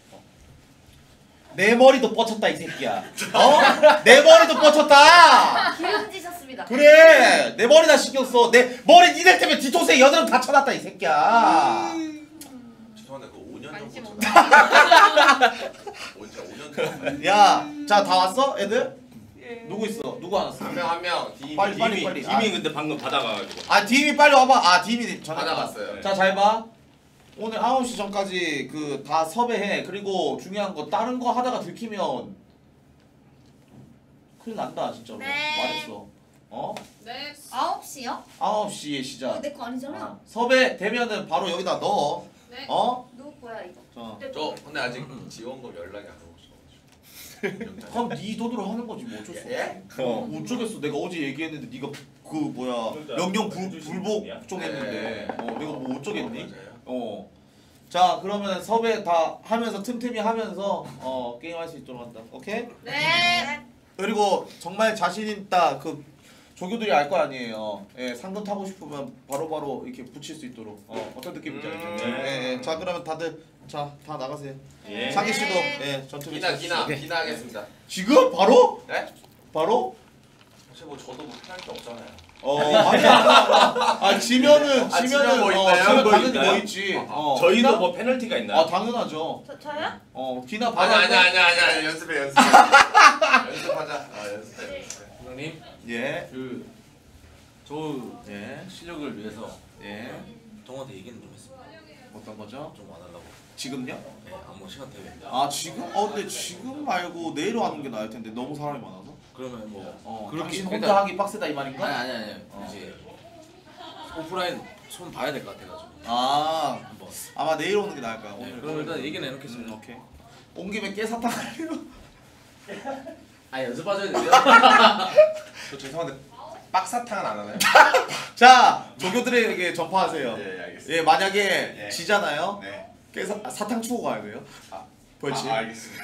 [SPEAKER 1] 내 머리도 뻗쳤다 이 새끼야. 내 머리도 뻗쳤다.
[SPEAKER 3] 기름지셨습니다.
[SPEAKER 1] 그래 내 머리 다 신경 써. 내 머리 니들 때문에 뒤통수에 여드름 다 쳐놨다 이 새끼야.
[SPEAKER 4] 죄송한데 그 5년
[SPEAKER 7] 관심
[SPEAKER 4] 전
[SPEAKER 7] 없나?
[SPEAKER 4] 언제 5년 전?
[SPEAKER 1] 야, 자 다 왔어 애들? 누구 있어? 누구 안 왔어?
[SPEAKER 2] 한 명.
[SPEAKER 1] 빨리.
[SPEAKER 4] 김이 근데 방금 받아가가지고.
[SPEAKER 1] 아 디임이 빨리 와봐. 아 디임이 전화
[SPEAKER 2] 받아갔어요.
[SPEAKER 1] 자 잘 봐. 오늘 9시 전까지 그 다 섭외해. 그리고 중요한 거 다른 거 하다가 들키면 큰일 난다 진짜로.
[SPEAKER 3] 네.
[SPEAKER 1] 말했어. 어?
[SPEAKER 7] 네.
[SPEAKER 3] 9시요?
[SPEAKER 1] 9시에 시작.
[SPEAKER 3] 내 거 아니잖아.
[SPEAKER 1] 섭외 되면은 바로 여기다 넣어.
[SPEAKER 7] 네.
[SPEAKER 1] 어?
[SPEAKER 3] 누구 거야 이거?
[SPEAKER 1] 자.
[SPEAKER 2] 저 근데 아직 지원금 연락이 안 오셔가지고.
[SPEAKER 1] 그럼 네 돈으로 하는 거지 뭐 어쩔 수 없어. 못 주겠어. 내가 어제 얘기했는데 네가 그 뭐야 명령 불복 좀 했는데 내가 뭐 어쩌겠니?
[SPEAKER 2] 맞아요.
[SPEAKER 1] 자 그러면 섭외 다 하면서 틈틈이 하면서 게임할 수 있도록 한다. 오케이?
[SPEAKER 3] 네.
[SPEAKER 1] 그리고 정말 자신 있다 그 조교들이 알 거 아니에요. 예, 상금 타고 싶으면 바로바로 이렇게 붙일 수 있도록 어떤 느낌인지 알죠? 예. 자 그러면 다들 자 다 나가세요.
[SPEAKER 4] 예.
[SPEAKER 1] 상기 씨도 예 전투
[SPEAKER 2] 기나 하겠습니다.
[SPEAKER 1] 지금 바로?
[SPEAKER 2] 네?
[SPEAKER 1] 바로?
[SPEAKER 2] 사실 뭐 저도 뭐 할 게 없잖아요.
[SPEAKER 1] 아니 지면은
[SPEAKER 2] 지면 뭐 있나요?
[SPEAKER 1] 지면
[SPEAKER 4] 뭐
[SPEAKER 1] 당연히
[SPEAKER 4] 있나요?
[SPEAKER 1] 뭐 있지.
[SPEAKER 4] 저희도
[SPEAKER 1] 기나?
[SPEAKER 4] 뭐 페널티가 있나요?
[SPEAKER 1] 아 당연하죠.
[SPEAKER 3] 저요?
[SPEAKER 1] 기나
[SPEAKER 2] 아니야 연습해. 연습하자. 연습해.
[SPEAKER 5] 부장님
[SPEAKER 1] 예.
[SPEAKER 5] 저
[SPEAKER 1] 예.
[SPEAKER 5] 실력을 위해서
[SPEAKER 1] 예.
[SPEAKER 5] 동호한테 얘기는 좀 했습니다.
[SPEAKER 1] 어떤 거죠?
[SPEAKER 5] 좀 안 하려고.
[SPEAKER 1] 지금요?
[SPEAKER 5] 네, 안무 시간 때문에.
[SPEAKER 1] 아 지금? 근데 지금 말고 내일 하는 게 나을 텐데 너무 사람이 많아서.
[SPEAKER 5] 그러면 뭐
[SPEAKER 1] 당신
[SPEAKER 5] 일단-
[SPEAKER 1] 혼자 하기 빡세다 이 말인가?
[SPEAKER 5] 아니 이제 오프라인 손 봐야 될 것 같아가지고
[SPEAKER 1] 아
[SPEAKER 5] 한번.
[SPEAKER 1] 아마 내일 오는 게 나을 거야.
[SPEAKER 5] 네,
[SPEAKER 1] 오늘.
[SPEAKER 5] 그럼 일단 얘기는 해놓겠습니다.
[SPEAKER 1] 오케이. 온 김에 깨사탕 할래요?
[SPEAKER 5] 아 연습 빠져야 돼요.
[SPEAKER 2] 저 죄송한데 빡사탕은 안 하나요?
[SPEAKER 1] 자 조교들에게 전파하세요.
[SPEAKER 2] 네 알겠습니다.
[SPEAKER 1] 예 만약에
[SPEAKER 2] 네.
[SPEAKER 1] 지잖아요.
[SPEAKER 2] 네.
[SPEAKER 1] 사탕 추고 가야 돼요. 벌칙.
[SPEAKER 2] 알겠습니다.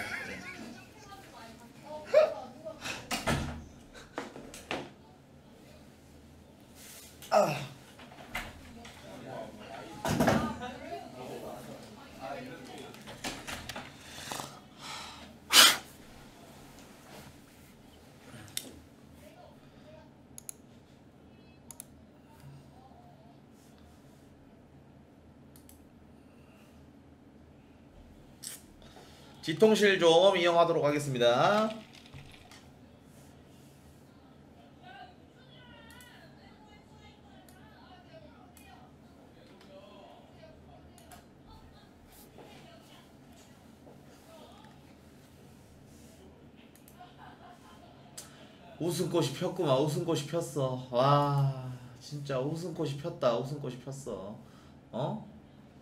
[SPEAKER 1] 뒤통실 좀 이용하도록 하겠습니다. 웃음꽃이 폈구만. 웃음꽃이 폈어. 와 진짜 웃음꽃이 폈다. 웃음꽃이 폈어. 어?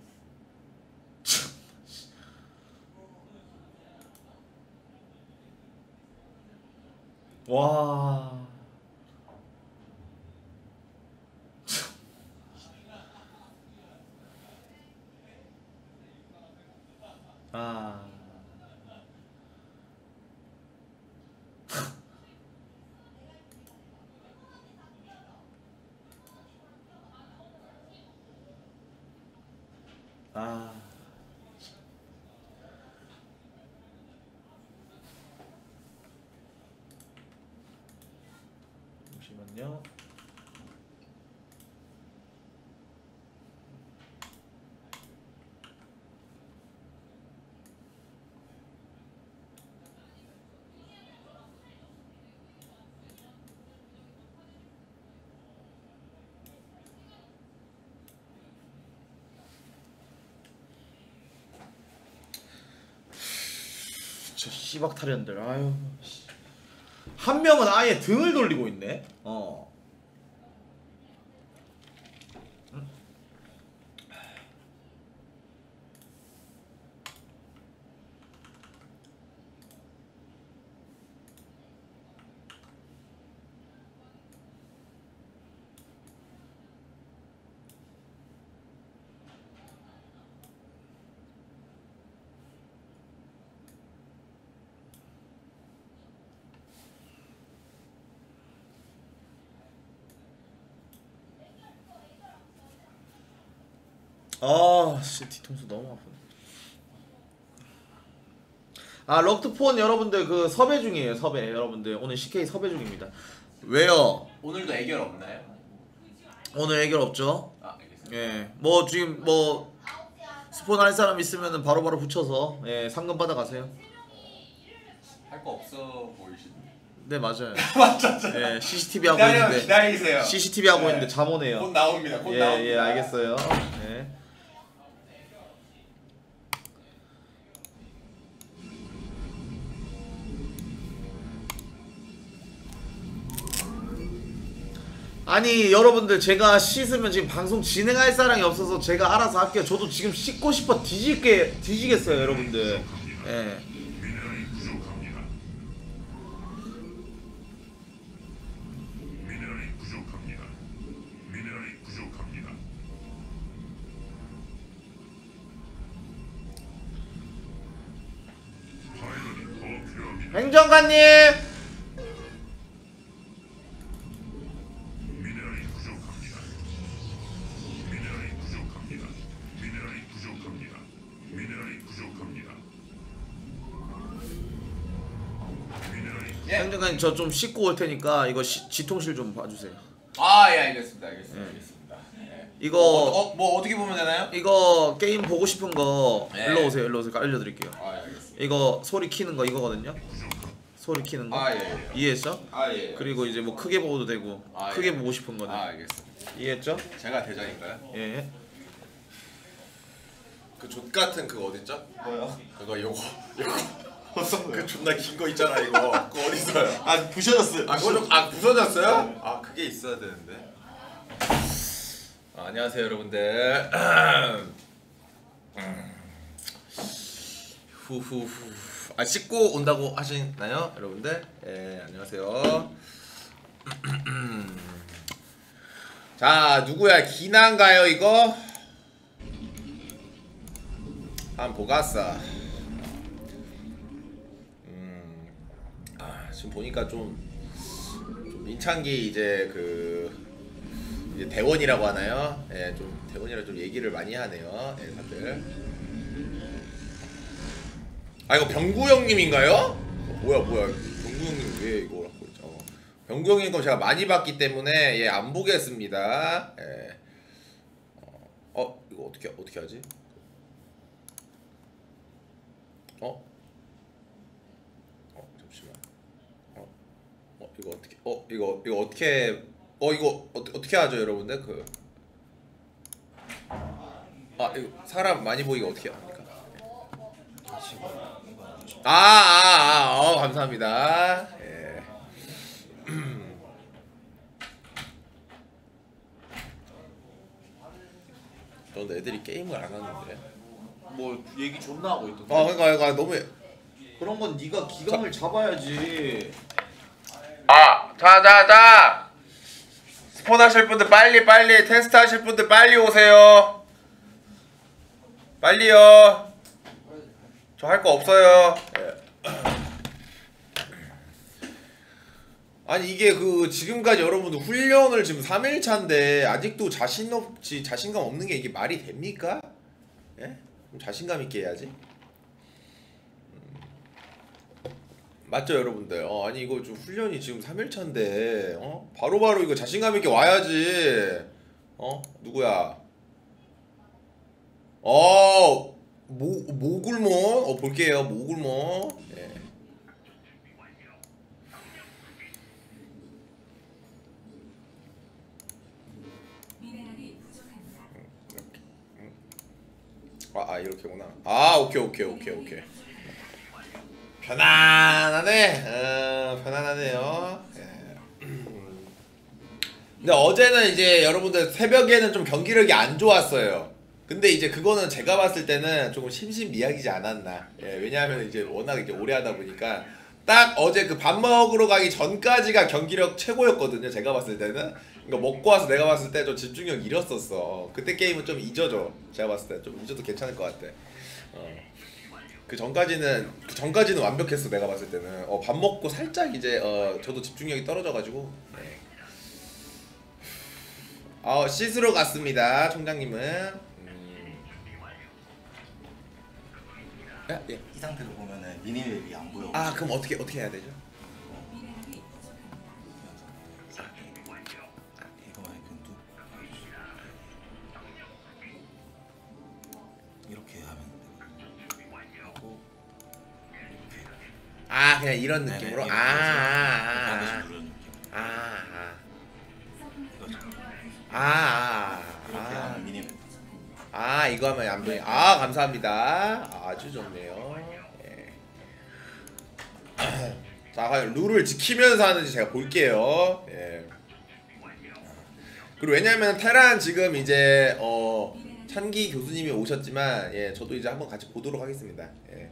[SPEAKER 1] 와. 아. 아. 잠시만요. 저 씨박타련들 아유 한 명은 아예 등을 돌리고 있네. 씨 뒤통수 너무 아프네. 럭드폰 여러분들 그 섭외 중이에요. 섭외 여러분들 오늘 CK 섭외 중입니다. 왜요?
[SPEAKER 2] 오늘도 애결 없나요?
[SPEAKER 1] 오늘 해결 없죠?
[SPEAKER 2] 알겠습니다.
[SPEAKER 1] 예, 뭐 지금 뭐 스폰 할 사람 있으면은 바로바로 붙여서 예 상금 받아가세요.
[SPEAKER 2] 할 거 없어 보이시네.
[SPEAKER 1] 네 맞아요.
[SPEAKER 6] 맞죠?
[SPEAKER 1] 예 CCTV 하고 있는데
[SPEAKER 6] 기다리세요.
[SPEAKER 1] CCTV 하고
[SPEAKER 6] 네.
[SPEAKER 1] 있는데 잠 오네요.
[SPEAKER 6] 곧 나옵니다. 곧 나옵니다.
[SPEAKER 1] 예 알겠어요. 예. 아니 여러분들 제가 씻으면 지금 방송 진행할 사람이 없어서 제가 알아서 할게요. 저도 지금 씻고 싶어 뒤지겠어요 여러분들. 예. 행정관님. 행정관님 저 좀 씻고 올 테니까 이거 지통실 좀 봐주세요.
[SPEAKER 6] 아, 예, 알겠습니다. 알겠습니다. 예.
[SPEAKER 1] 이거
[SPEAKER 6] 뭐 어떻게 보면 되나요?
[SPEAKER 1] 이거 게임 보고 싶은 거
[SPEAKER 6] 네.
[SPEAKER 1] 일로 오세요. 알려드릴게요.
[SPEAKER 6] 아, 예, 알겠습니다.
[SPEAKER 1] 이거 소리 키는 거 이거거든요. 소리 키는 거
[SPEAKER 6] 아, 예.
[SPEAKER 1] 이해했어?
[SPEAKER 6] 아, 예.
[SPEAKER 1] 그리고 이제 뭐 크게 보고도 되고
[SPEAKER 6] 아,
[SPEAKER 1] 크게
[SPEAKER 6] 예.
[SPEAKER 1] 보고 싶은 거는
[SPEAKER 6] 아, 알겠습니다.
[SPEAKER 1] 이해했죠?
[SPEAKER 6] 제가 대장인가요?
[SPEAKER 1] 예.
[SPEAKER 2] 그 족 같은 그거 어딨죠?
[SPEAKER 6] 뭐요?
[SPEAKER 2] 그거 요거
[SPEAKER 6] 어떤
[SPEAKER 2] 그
[SPEAKER 6] 거요?
[SPEAKER 2] 존나 긴 거 있잖아 이거. 그거 어딨어요?
[SPEAKER 6] 아, 부셔졌어요.
[SPEAKER 2] 아 그거 좀 부서졌어요? 아 그게 있어야 되는데. 안녕하세요 여러분들. 후후후. 아 씻고 온다고 하시나요 여러분들? 예 안녕하세요. 자 누구야 기나인가요 이거? 한번 보갔어. 지금 보니까 좀 민창기 이제 이제 대원이라고 하나요? 예, 좀 대원이랑 좀 얘기를 많이 하네요. 예, 다들. 아 이거 병구 형님인가요? 뭐야 병구 형님 왜 이거 하고 있죠? 병구 형님 거 제가 많이 봤기 때문에 예, 안 보겠습니다. 예. 이거 어떻게 하지? 잠시만. 이거 어떻게 하죠 여러분들? 이거 사람 많이 보이게 어떻게 합니까? 감사합니다. 예. 넌 애들이 게임을 안 하는데.
[SPEAKER 1] 뭐 얘기 존나 하고 있던데.
[SPEAKER 2] 그러니까 너무.
[SPEAKER 1] 그런 건 네가 기강을 잡아야지.
[SPEAKER 2] 자. 스폰 하실 분들 빨리 테스트 하실 분들 빨리 오세요. 빨리요. 저 할 거 없어요. 아니 이게 지금까지 여러분들 훈련을 지금 3일차인데 아직도 자신감 없는 게 이게 말이 됩니까? 예? 좀 자신감 있게 해야지. 맞죠 여러분들? 아니 이거 좀 훈련이 지금 3일차인데 바로바로 이거 자신감 있게 와야지. 누구야? 모굴몬? 볼게요 모굴몬. 예. 이렇게구나. 오케이. 편안하네. 편안하네요. 예. 근데 어제는 이제 여러분들 새벽에는 좀 경기력이 안 좋았어요. 근데 이제 그거는 제가 봤을 때는 조금 심신미약이지 않았나. 예, 왜냐하면 이제 워낙 이제 오래 하다 보니까 딱 어제 그 밥 먹으러 가기 전까지가 경기력 최고였거든요. 제가 봤을 때는. 그러니까 먹고 와서 내가 봤을 때 좀 집중력 잃었었어. 그때 게임은 좀 잊어줘. 제가 봤을 때 좀 잊어도 괜찮을 것 같아. 그 전까지는 완벽했어. 내가 봤을 때는 밥 먹고 살짝 이제 저도 집중력이 떨어져가지고. 네. 씻으러 갔습니다. 총장님은. 예.
[SPEAKER 6] 이 상태로 보면은 미니맵이 안 보여.
[SPEAKER 2] 그럼 어떻게 해야 되죠?
[SPEAKER 6] 이거만 끈두. 이렇게 하면 되거든요. 하고 이렇게.
[SPEAKER 2] 그냥 이런 느낌으로.
[SPEAKER 6] 네네, 이렇게 하면 미니맵.
[SPEAKER 2] 이거 하면 안 보이. 감사합니다. 아주 좋네요. 예. 자, 과연 룰을 지키면서 하는지 제가 볼게요. 예. 그리고 왜냐면 테란 지금 이제 찬기 교수님이 오셨지만 예, 저도 이제 한번 같이 보도록 하겠습니다. 예.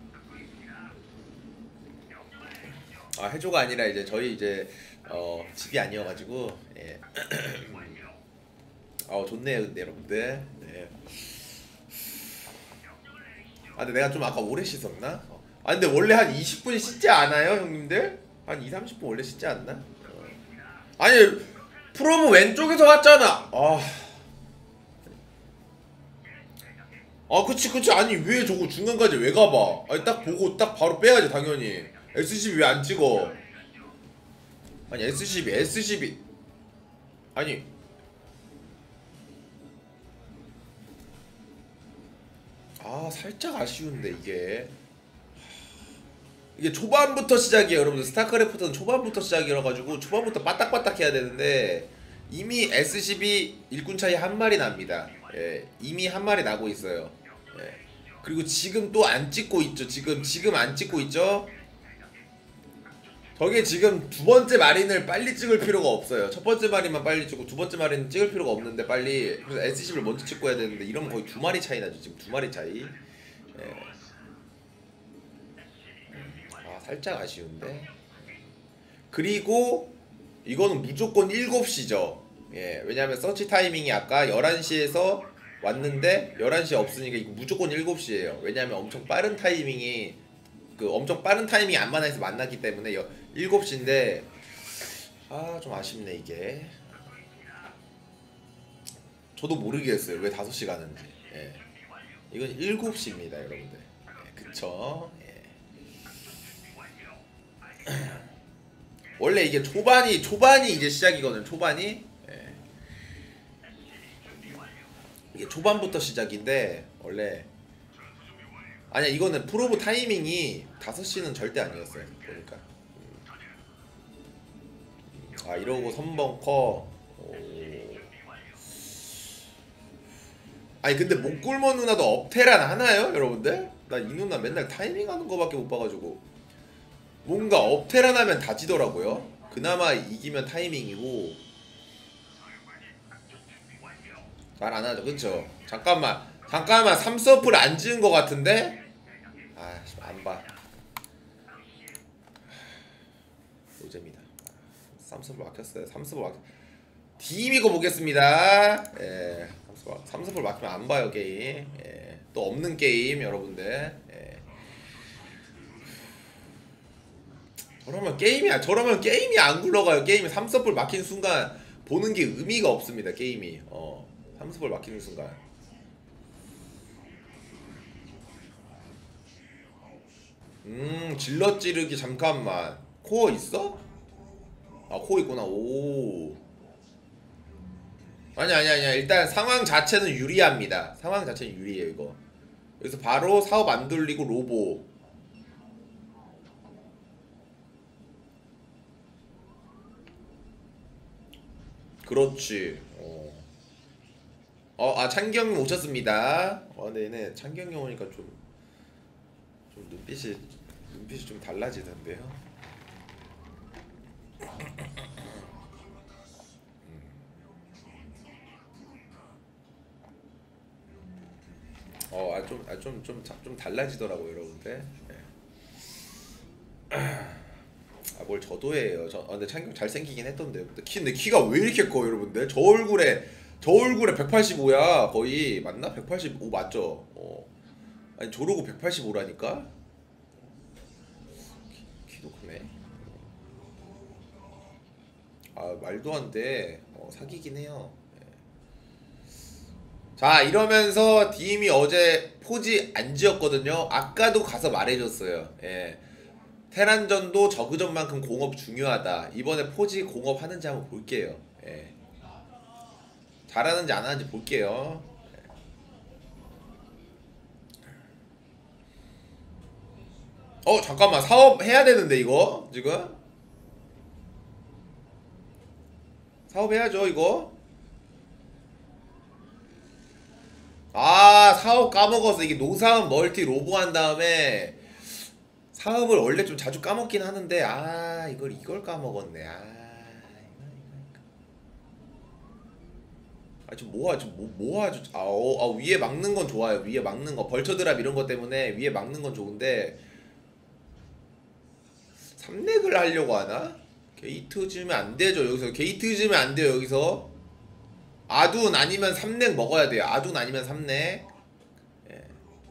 [SPEAKER 2] 해조가 아니라 이제 저희 이제 집이 아니어가지고 예. 좋네요, 근데 여러분들. 네. 근데 내가 좀 아까 오래 씻었나? 근데 원래 한 20분 씻지 않아요, 형님들? 한 2-30분 원래 씻지 않나? 아니, 프로모 왼쪽에서 왔잖아. 그치. 아니, 왜 저거 중간까지 왜 가봐? 아니, 딱 보고 딱 바로 빼야지, 당연히. S12 왜 안 찍어? 아니, S12. 아니. 살짝 아쉬운데 이게 초반부터 시작이에요, 여러분들. 스타크래프트는 초반부터 시작이라가지고 초반부터 빠딱빠딱 해야 되는데 이미 SCB 일꾼 차이 한 마리 납니다. 예, 이미 한 마리 나고 있어요. 예. 그리고 지금 또 안 찍고 있죠. 지금 안 찍고 있죠. 저게 지금 두 번째 마린을 빨리 찍을 필요가 없어요. 첫 번째 마린만 빨리 찍고 두 번째 마린은 찍을 필요가 없는데 빨리. 그래서 SCB를 먼저 찍고 해야 되는데 이러면 거의 두 마리 차이 나죠. 지금 두 마리 차이. 예. 살짝 아쉬운데. 그리고 이거는 무조건 7시죠. 예, 왜냐면 서치 타이밍이 아까 11시에서 왔는데 11시에 없으니까 이거 무조건 7시예요. 왜냐면 엄청 빠른 타이밍이 안만해서 만났기 때문에 7시인데 좀 아쉽네 이게. 저도 모르겠어요 왜 5시 가는지. 예. 이건 7시입니다 여러분들. 예, 그쵸. 예. 원래 이게 초반이 이제 시작이거든. 초반이. 예. 이게 초반부터 시작인데 원래 아니야, 이거는 프로브 타이밍이 5시는 절대 아니었어요. 보니까. 이러고 선벙커. 아니 근데 목굴먼 누나도 업테란 하나요, 여러분들? 나 이 누나 맨날 타이밍 하는 거밖에 못 봐가지고 뭔가 업테란 하면 다 지더라고요. 그나마 이기면 타이밍이고 잘 안 하죠, 그쵸? 잠깐만 3서플 안 지은 거 같은데? 안 봐. 노잼이다. 3서플 막혔어요. 3서플 막혔. 디미고 보겠습니다. 예. 3서플 막히면 안 봐요, 게임. 예. 또 없는 게임, 여러분들. 예. 저러면 게임이 안 굴러가요. 게임이 3서플 막힌 순간 보는 게 의미가 없습니다, 게임이. 3서플 막히는 순간. 질럿 찌르기 잠깐만. 코어 있어? 코어 있구나. 오. 아니야. 일단 상황 자체는 유리합니다. 상황 자체는 유리해요, 이거. 여기서 바로 사업 안 돌리고 로보. 그렇지. 창기 형님 오셨습니다. 근데 창기 형님 오니까 좀 눈빛이 좀 달라지던데요. 좀 달라지더라고요, 여러분들. 뭘 저도 해요. 근데 창경 잘생기긴 했던데. 근데 키가 왜 이렇게 커, 여러분들? 저 얼굴에 185야 거의. 맞나? 185 맞죠? 아니 저러고 185라니까. 키도 크네. 말도 안 돼. 사기긴 해요. 자, 이러면서 디임이 어제 포지 안 지었거든요. 아까도 가서 말해줬어요. 예. 테란전도 저그전만큼 공업 중요하다. 이번에 포지 공업 하는지 한번 볼게요. 예. 잘하는지 안 하는지 볼게요. 잠깐만, 사업 해야 되는데 이거 지금 사업해야죠 이거. 아 사업 까먹었어. 이게 노사업 멀티 로보 한 다음에 사업을 원래 좀 자주 까먹긴 하는데 아 이걸 까먹었네. 좀 모아줘. 위에 막는 건 좋아요. 위에 막는 거 벌처 드랍 이런 것 때문에 위에 막는 건 좋은데 3렉을 하려고 하나? 게이트 주면 안 되죠. 여기서 게이트 주면 안 돼요. 여기서 아둔 아니면 3렉 먹어야 돼요. 아둔 아니면 3렉. 예.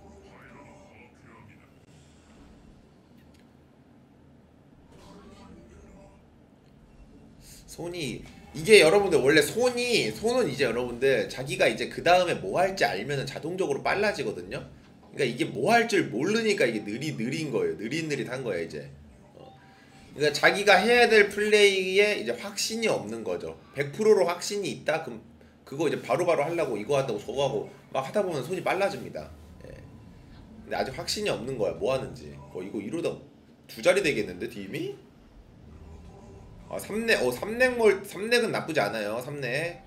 [SPEAKER 2] 손이 이게 여러분들 원래 손은 이제 여러분들 자기가 이제 그 다음에 뭐 할지 알면은 자동적으로 빨라지거든요. 그러니까 이게 뭐 할 줄 모르니까 이게 느린 거예요. 느릿느릿한 거예요 이제. 그러니까 자기가 해야 될 플레이에 이제 확신이 없는 거죠. 100%로 확신이 있다? 그럼 그거 이제 바로바로 하려고 이거 한다고 저거 하고 막 하다 보면 손이 빨라집니다. 예. 근데 아직 확신이 없는 거야. 뭐 하는지. 이거 이러다 2자리 되겠는데 팀이? 아 3렉은 나쁘지 않아요. 3렉.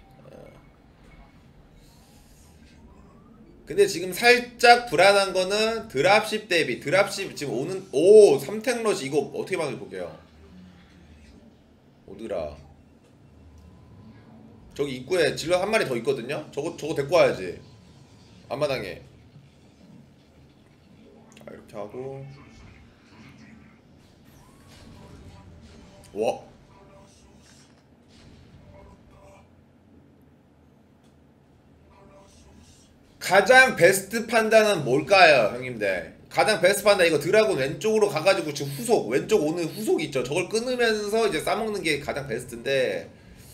[SPEAKER 2] 근데 지금 살짝 불안한 거는 드랍십 대비 드랍십 지금 오는 3탱 러시 이거 어떻게 막을볼게요. 오드라 저기 입구에 질럿 한 마리 더 있거든요. 저거 데리고 와야지. 앞마당에. 자 이렇게 하고 와 가장 베스트 판단은 뭘까요 형님들? 가장 베스트 판단 이거 드라군 왼쪽으로 가가지고 지금 후속 왼쪽 오는 후속 있죠. 저걸 끊으면서 이제 싸먹는 게 가장 베스트인데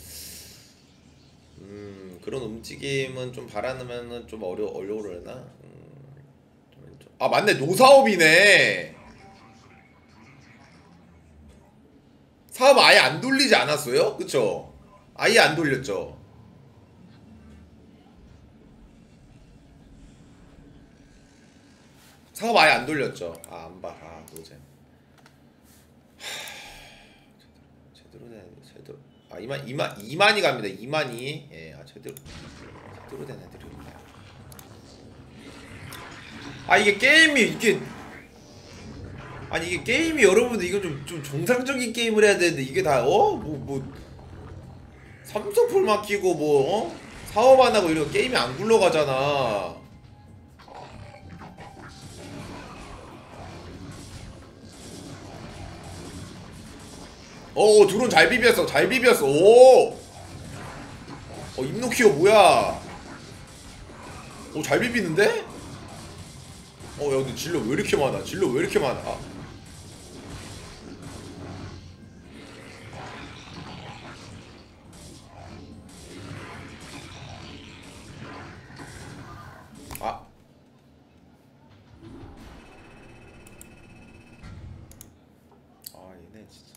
[SPEAKER 2] 그런 움직임은 좀 바라면은 좀 어려우려나? 아 맞네 노사업이네. 사업 아예 안 돌리지 않았어요? 그쵸? 아예 안 돌렸죠. 사업 아예 안 돌렸죠. 안 봐. 노잼. 제대로. 아 2만이 갑니다. 2만이. 예, 제대로 된 애들이군요. 이게 게임이 여러분들 이거 좀 정상적인 게임을 해야 되는데 이게 다 삼성풀 막히고 사업 안 하고 이런 게임이 안 굴러가잖아. 드론 잘 비볐어. 입노키어 뭐야? 잘 비비는데? 야 근데 질러 왜 이렇게 많아? 얘네 진짜.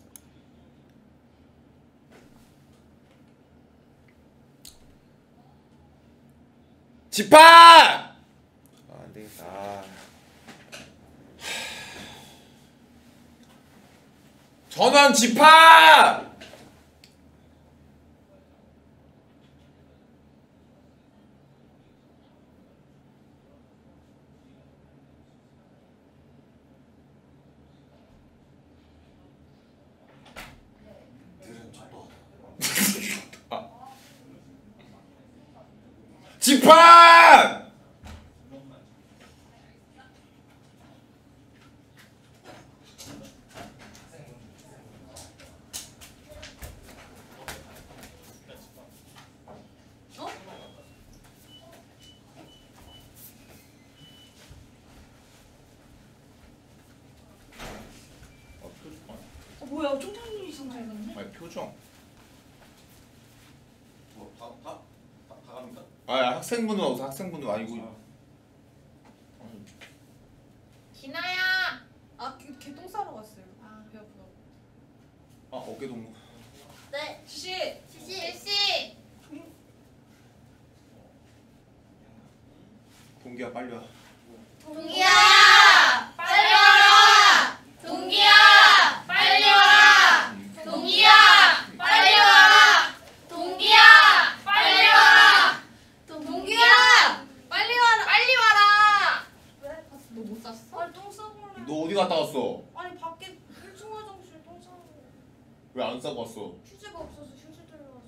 [SPEAKER 2] 집합! 안되겠다. 전원 집합! 집합!
[SPEAKER 3] 뭐야 총장님이 상상했네.
[SPEAKER 2] 표정.
[SPEAKER 4] 다 갑니까?
[SPEAKER 2] 학생분은 어서 학생분은 아니고.
[SPEAKER 7] 기나야.
[SPEAKER 3] 개똥 싸러 갔어요. 배고프다.
[SPEAKER 2] 어깨 동무.
[SPEAKER 3] 네.
[SPEAKER 7] 씨.
[SPEAKER 2] 동기야 빨리 와.
[SPEAKER 3] 동기야 빨리 와라. 동기야 빨리 와라. 동기야 빨리 와라. 동기야
[SPEAKER 2] 왜 안 싸고 왔어?
[SPEAKER 3] 휴지가 없어서 휴지 들고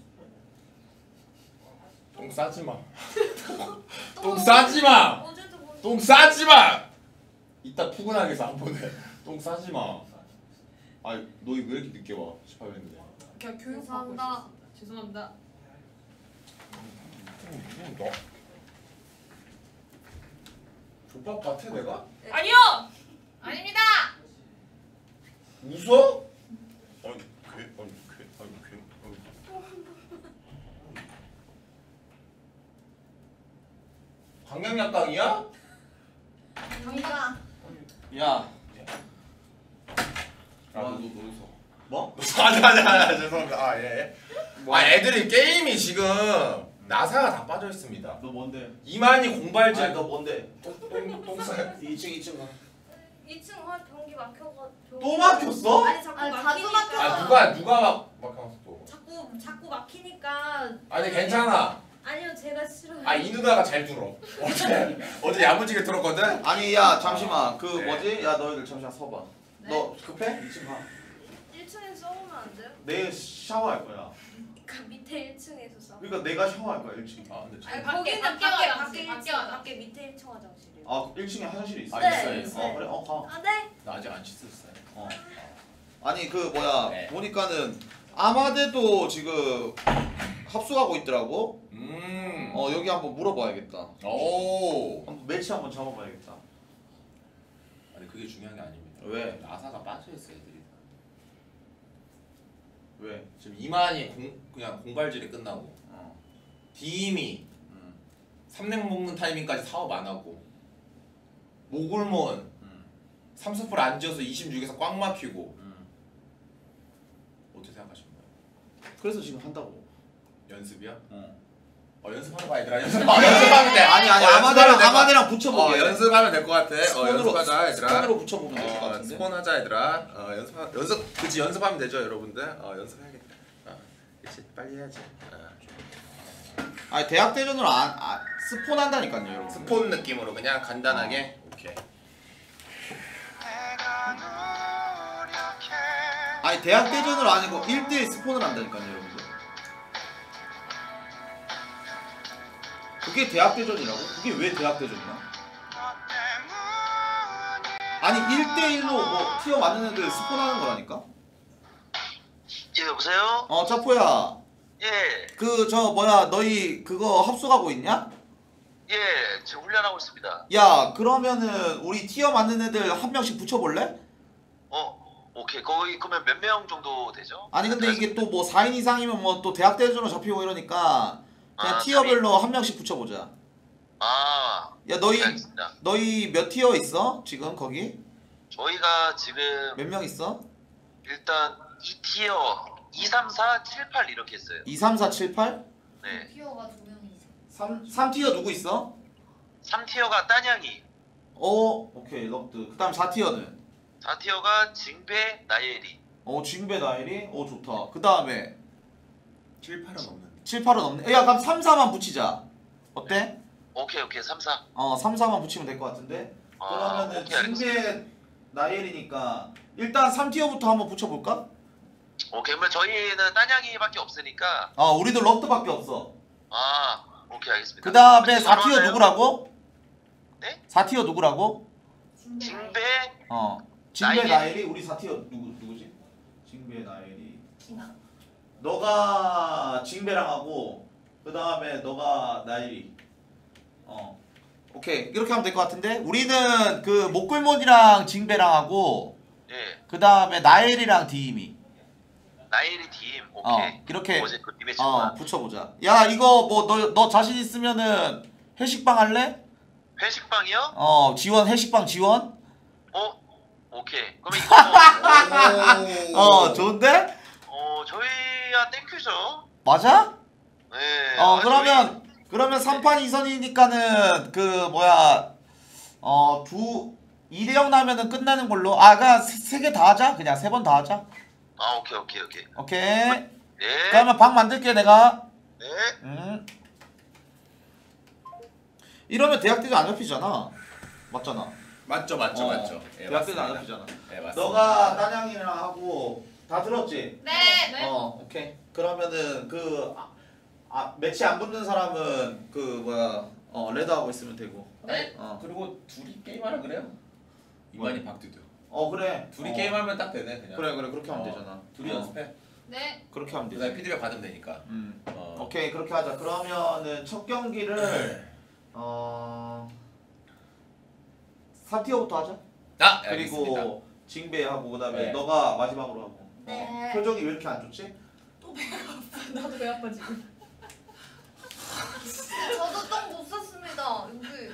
[SPEAKER 2] 똥 싸지 마.
[SPEAKER 3] 왔어.
[SPEAKER 2] 똥 싸지 마.
[SPEAKER 3] 어제도 뭐
[SPEAKER 2] 똥 싸지 마. 이따 푸근하게 해서 한 번에 똥 싸지 마. 아니 너 왜 이렇게 늦게 와? 18일인데.
[SPEAKER 7] 그냥 교육 받고
[SPEAKER 3] 죄송합니다.
[SPEAKER 7] 있었어. 죄송합니다.
[SPEAKER 2] 너 족밥 같아 내가?
[SPEAKER 7] 아니요. 아닙니다.
[SPEAKER 2] 웃어? 아니 괴. 강량약강이야?
[SPEAKER 3] 갑니다.
[SPEAKER 1] 야,
[SPEAKER 2] 너 웃어.
[SPEAKER 1] 뭐?
[SPEAKER 2] 아니 죄송합니다. 아 예. 아 애들이 게임이 지금 나사가 다 빠져 있습니다.
[SPEAKER 1] 너 뭔데?
[SPEAKER 2] 이만희 공발제
[SPEAKER 1] 너 뭔데?
[SPEAKER 2] 똥 싸.
[SPEAKER 1] 2층 가.
[SPEAKER 3] 2층 변기 막혀가지고.
[SPEAKER 1] 또 막혔어?
[SPEAKER 3] 아니 자꾸
[SPEAKER 7] 아니,
[SPEAKER 3] 막히니까.
[SPEAKER 7] 자주
[SPEAKER 2] 아 누가 막혀서 또.
[SPEAKER 3] 자꾸 막히니까.
[SPEAKER 2] 아니 괜찮아.
[SPEAKER 3] 아니요 제가 싫어요.
[SPEAKER 2] 아 이 누나가 잘 들어. 어제 야무지게 들었거든.
[SPEAKER 1] 아니 야 잠시만 그
[SPEAKER 2] 네.
[SPEAKER 1] 뭐지? 야 너희들 잠시만 서봐.
[SPEAKER 7] 네.
[SPEAKER 1] 너 급해? 2층 가.
[SPEAKER 3] 1층에서 싸우면 안 돼요?
[SPEAKER 1] 내일 샤워할 거야.
[SPEAKER 3] 그 밑에 1층에서 싸우.
[SPEAKER 1] 그러니까 내가 샤워할 거야 1층.
[SPEAKER 2] 아 근데
[SPEAKER 3] 아니
[SPEAKER 7] 밖에,
[SPEAKER 3] 거기는
[SPEAKER 7] 밖에
[SPEAKER 3] 밖에
[SPEAKER 7] 화장실,
[SPEAKER 3] 밖에
[SPEAKER 7] 밖에
[SPEAKER 3] 1층
[SPEAKER 7] 화장실.
[SPEAKER 3] 밖에 밑에 1층 화장실이요.
[SPEAKER 1] 아 1층에 화장실이 있어?
[SPEAKER 3] 네,
[SPEAKER 2] 있어요.
[SPEAKER 1] 어 그래 가.
[SPEAKER 3] 아 네.
[SPEAKER 2] 나 아직 안 씻었어요.
[SPEAKER 1] 아니 그 뭐야
[SPEAKER 2] 네.
[SPEAKER 1] 보니까는 아마데도 지금 합숙하고 있더라고. 여기 한번 물어봐야겠다.
[SPEAKER 2] 오.
[SPEAKER 1] 한번 매치 한번 잡아봐야겠다.
[SPEAKER 2] 아니 그게 중요한 게 아닙니다.
[SPEAKER 1] 왜?
[SPEAKER 2] 나사가 빠져 있어 애들이.
[SPEAKER 1] 왜?
[SPEAKER 2] 지금 이만희 그냥 공발질이 끝나고 디임이 삼냉 먹는 타이밍까지 사업 안 하고 모굴몬 삼수풀 안 지어서 26에서 꽉 막히고 어떻게 생각하시나요?
[SPEAKER 1] 그래서 지금 한다고.
[SPEAKER 2] 연습이야?
[SPEAKER 1] 어.
[SPEAKER 2] 연습하러 가 얘들아. 연습하면 돼.
[SPEAKER 1] 아니 아마데랑 붙여보게.
[SPEAKER 2] 연습하면 될 것 같아.
[SPEAKER 1] 스폰으로
[SPEAKER 2] 연습하자 얘들아.
[SPEAKER 1] 스폰으로 붙여보면 될 것 같은데.
[SPEAKER 2] 스폰 하자 얘들아. 그치 연습하면 되죠 여러분들. 연습해야겠다. 그치 빨리 해야지.
[SPEAKER 1] 아니 대학 대전으로 스폰 한다니까요 여러분.
[SPEAKER 2] 스폰 느낌으로 그냥 간단하게. 오케이.
[SPEAKER 1] 아니 대학 대전으로 아니고 1대1 스폰을 한다니까요 여러분들. 그게 대학 대전이라고? 그게 왜 대학 대전이야? 아니 1대1로 뭐 티어 맞는 애들 스폰하는 거라니까?
[SPEAKER 8] 예, 여보세요?
[SPEAKER 1] 짜포야.
[SPEAKER 8] 예,
[SPEAKER 1] 그 저 뭐야 너희 그거 합숙하고 있냐?
[SPEAKER 8] 예, 지금 훈련하고 있습니다.
[SPEAKER 1] 야 그러면은 우리 티어 맞는 애들 한 명씩 붙여볼래?
[SPEAKER 8] 오케이. 거기 그러면 몇 명 정도 되죠?
[SPEAKER 1] 아니 근데 이게 또 뭐 4인 이상이면 뭐 또 대학 대전으로 잡히고 이러니까 그냥
[SPEAKER 8] 아,
[SPEAKER 1] 티어별로 한 명씩 붙여보자.
[SPEAKER 8] 아,
[SPEAKER 1] 야
[SPEAKER 8] 알겠습니다.
[SPEAKER 1] 너희 몇 티어 있어? 지금 거기?
[SPEAKER 8] 저희가 지금
[SPEAKER 1] 몇 명 있어?
[SPEAKER 8] 일단 2티어 2, 3, 4, 7, 8 이렇게 했어요.
[SPEAKER 1] 2, 3, 4, 7, 8?
[SPEAKER 8] 네.
[SPEAKER 3] 티어가 2명이서.
[SPEAKER 1] 3티어 누구 있어?
[SPEAKER 8] 3티어가 따냥이,
[SPEAKER 1] 오케이 럭드. 그 다음 4티어는?
[SPEAKER 8] 4티어가 징배, 나예리.
[SPEAKER 1] 징배 나일이? 좋다. 그 다음에
[SPEAKER 2] 7, 8은 없는데.
[SPEAKER 1] 7, 8은 없네. 야 그럼 3, 4만 붙이자. 어때?
[SPEAKER 8] 오케이, 3, 4.
[SPEAKER 1] 3, 4만 붙이면 될 것 같은데? 그러면은
[SPEAKER 8] 오케이, 알겠습니다.
[SPEAKER 1] 징배 나일이니까 일단 3티어부터 한번 붙여볼까?
[SPEAKER 8] 오케이, 그러면 저희는 따냥이밖에 없으니까.
[SPEAKER 1] 우리도 럭드밖에 없어.
[SPEAKER 8] 오케이, 알겠습니다.
[SPEAKER 1] 그 다음에
[SPEAKER 8] 바로
[SPEAKER 1] 4티어
[SPEAKER 8] 하나요?
[SPEAKER 1] 누구라고?
[SPEAKER 8] 네?
[SPEAKER 1] 4티어 누구라고?
[SPEAKER 8] 징배,
[SPEAKER 1] 징배
[SPEAKER 8] 나일이.
[SPEAKER 1] 나일이 우리 4티어 누구지? 징배 나일이
[SPEAKER 3] 기나.
[SPEAKER 1] 너가 징배랑 하고 그 다음에 너가 나일이 오케이 이렇게 하면 될 것 같은데 우리는 그 목굴몬이랑 징배랑 하고
[SPEAKER 8] 예,
[SPEAKER 1] 그 다음에 나일이랑 디임이
[SPEAKER 8] 나예리 팀. 오케이.
[SPEAKER 1] 이렇게
[SPEAKER 8] 어제 그 팀의 친구가
[SPEAKER 1] 붙여보자. 야 이거 뭐 너 자신 있으면은 회식방 할래?
[SPEAKER 8] 회식방이요?
[SPEAKER 1] 지원 회식방 지원?
[SPEAKER 8] 오케이. 그럼 이거
[SPEAKER 1] 좋은데?
[SPEAKER 8] 저희야 땡큐죠.
[SPEAKER 1] 맞아?
[SPEAKER 8] 네.
[SPEAKER 1] 그러면 3판 2선이니까는 그 뭐야 2대0 나면은 끝나는 걸로. 그냥 3개 다 하자. 그냥 3번 다 하자.
[SPEAKER 8] 오케이.
[SPEAKER 1] 오케이.
[SPEAKER 8] 네.
[SPEAKER 1] 그러면 방 만들게 내가.
[SPEAKER 8] 네.
[SPEAKER 1] 이러면 대학대전 안 잡히잖아. 맞잖아.
[SPEAKER 2] 맞죠.
[SPEAKER 1] 대학대전 안 잡히잖아.
[SPEAKER 2] 네, 맞습니다.
[SPEAKER 1] 너가 따냥이랑 하고 다 들었지?
[SPEAKER 7] 네.
[SPEAKER 1] 오케이. 그러면은 매치 안 붙는 사람은 레드 하고 있으면 되고.
[SPEAKER 7] 네.
[SPEAKER 4] 그리고 둘이 게임하라 그래요? 이만희 박두두.
[SPEAKER 1] 그래.
[SPEAKER 4] 둘이 게임하면 딱 되네 그냥.
[SPEAKER 1] 그래 그렇게 하면 되잖아.
[SPEAKER 4] 둘이 연습해.
[SPEAKER 7] 네.
[SPEAKER 1] 그렇게 하면
[SPEAKER 4] 그다음에
[SPEAKER 1] 되지.
[SPEAKER 4] 피드백 받으면 되니까.
[SPEAKER 1] 오케이 그렇게 하자. 그러면은 첫 경기를 4티어부터 하자.
[SPEAKER 4] 알겠습니다.
[SPEAKER 1] 그리고 징배하고 그다음에
[SPEAKER 4] 네.
[SPEAKER 1] 너가 마지막으로 하고.
[SPEAKER 3] 네.
[SPEAKER 1] 표정이 왜 이렇게 안 좋지?
[SPEAKER 7] 나도 배 아파 지금.
[SPEAKER 3] 저도 똥 못 쌌습니다. 여기.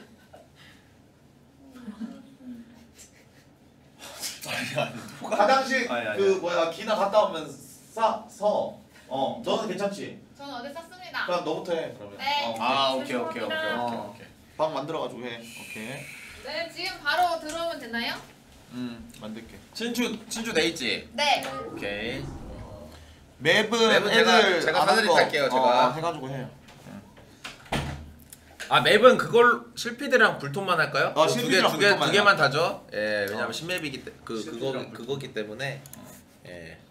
[SPEAKER 1] 화장실
[SPEAKER 4] 아니.
[SPEAKER 1] 기나 갔다 오면 싸서 너는 괜찮지?
[SPEAKER 7] 저는 어제 샀습니다.
[SPEAKER 1] 그럼 너부터 해 그러면.
[SPEAKER 7] 네.
[SPEAKER 4] 오케이.
[SPEAKER 1] 방 만들어가지고 해. 오케이.
[SPEAKER 7] 네, 지금 바로 들어오면 되나요?
[SPEAKER 1] 만들게.
[SPEAKER 4] 친추 돼 있지.
[SPEAKER 3] 네.
[SPEAKER 4] 오케이.
[SPEAKER 1] 맵은
[SPEAKER 4] 맵은 제가
[SPEAKER 1] 안
[SPEAKER 4] 사드릴
[SPEAKER 1] 한 거,
[SPEAKER 4] 할게요, 제가.
[SPEAKER 1] 해가지고 해요.
[SPEAKER 2] 맵은 그걸 실피드랑 불톤만 할까요?
[SPEAKER 1] 실피드랑
[SPEAKER 2] 두
[SPEAKER 1] 불톤만
[SPEAKER 2] 개만 다죠. 예, 왜냐면 신맵이기
[SPEAKER 4] 실피드랑
[SPEAKER 2] 그거기 때문에. 예.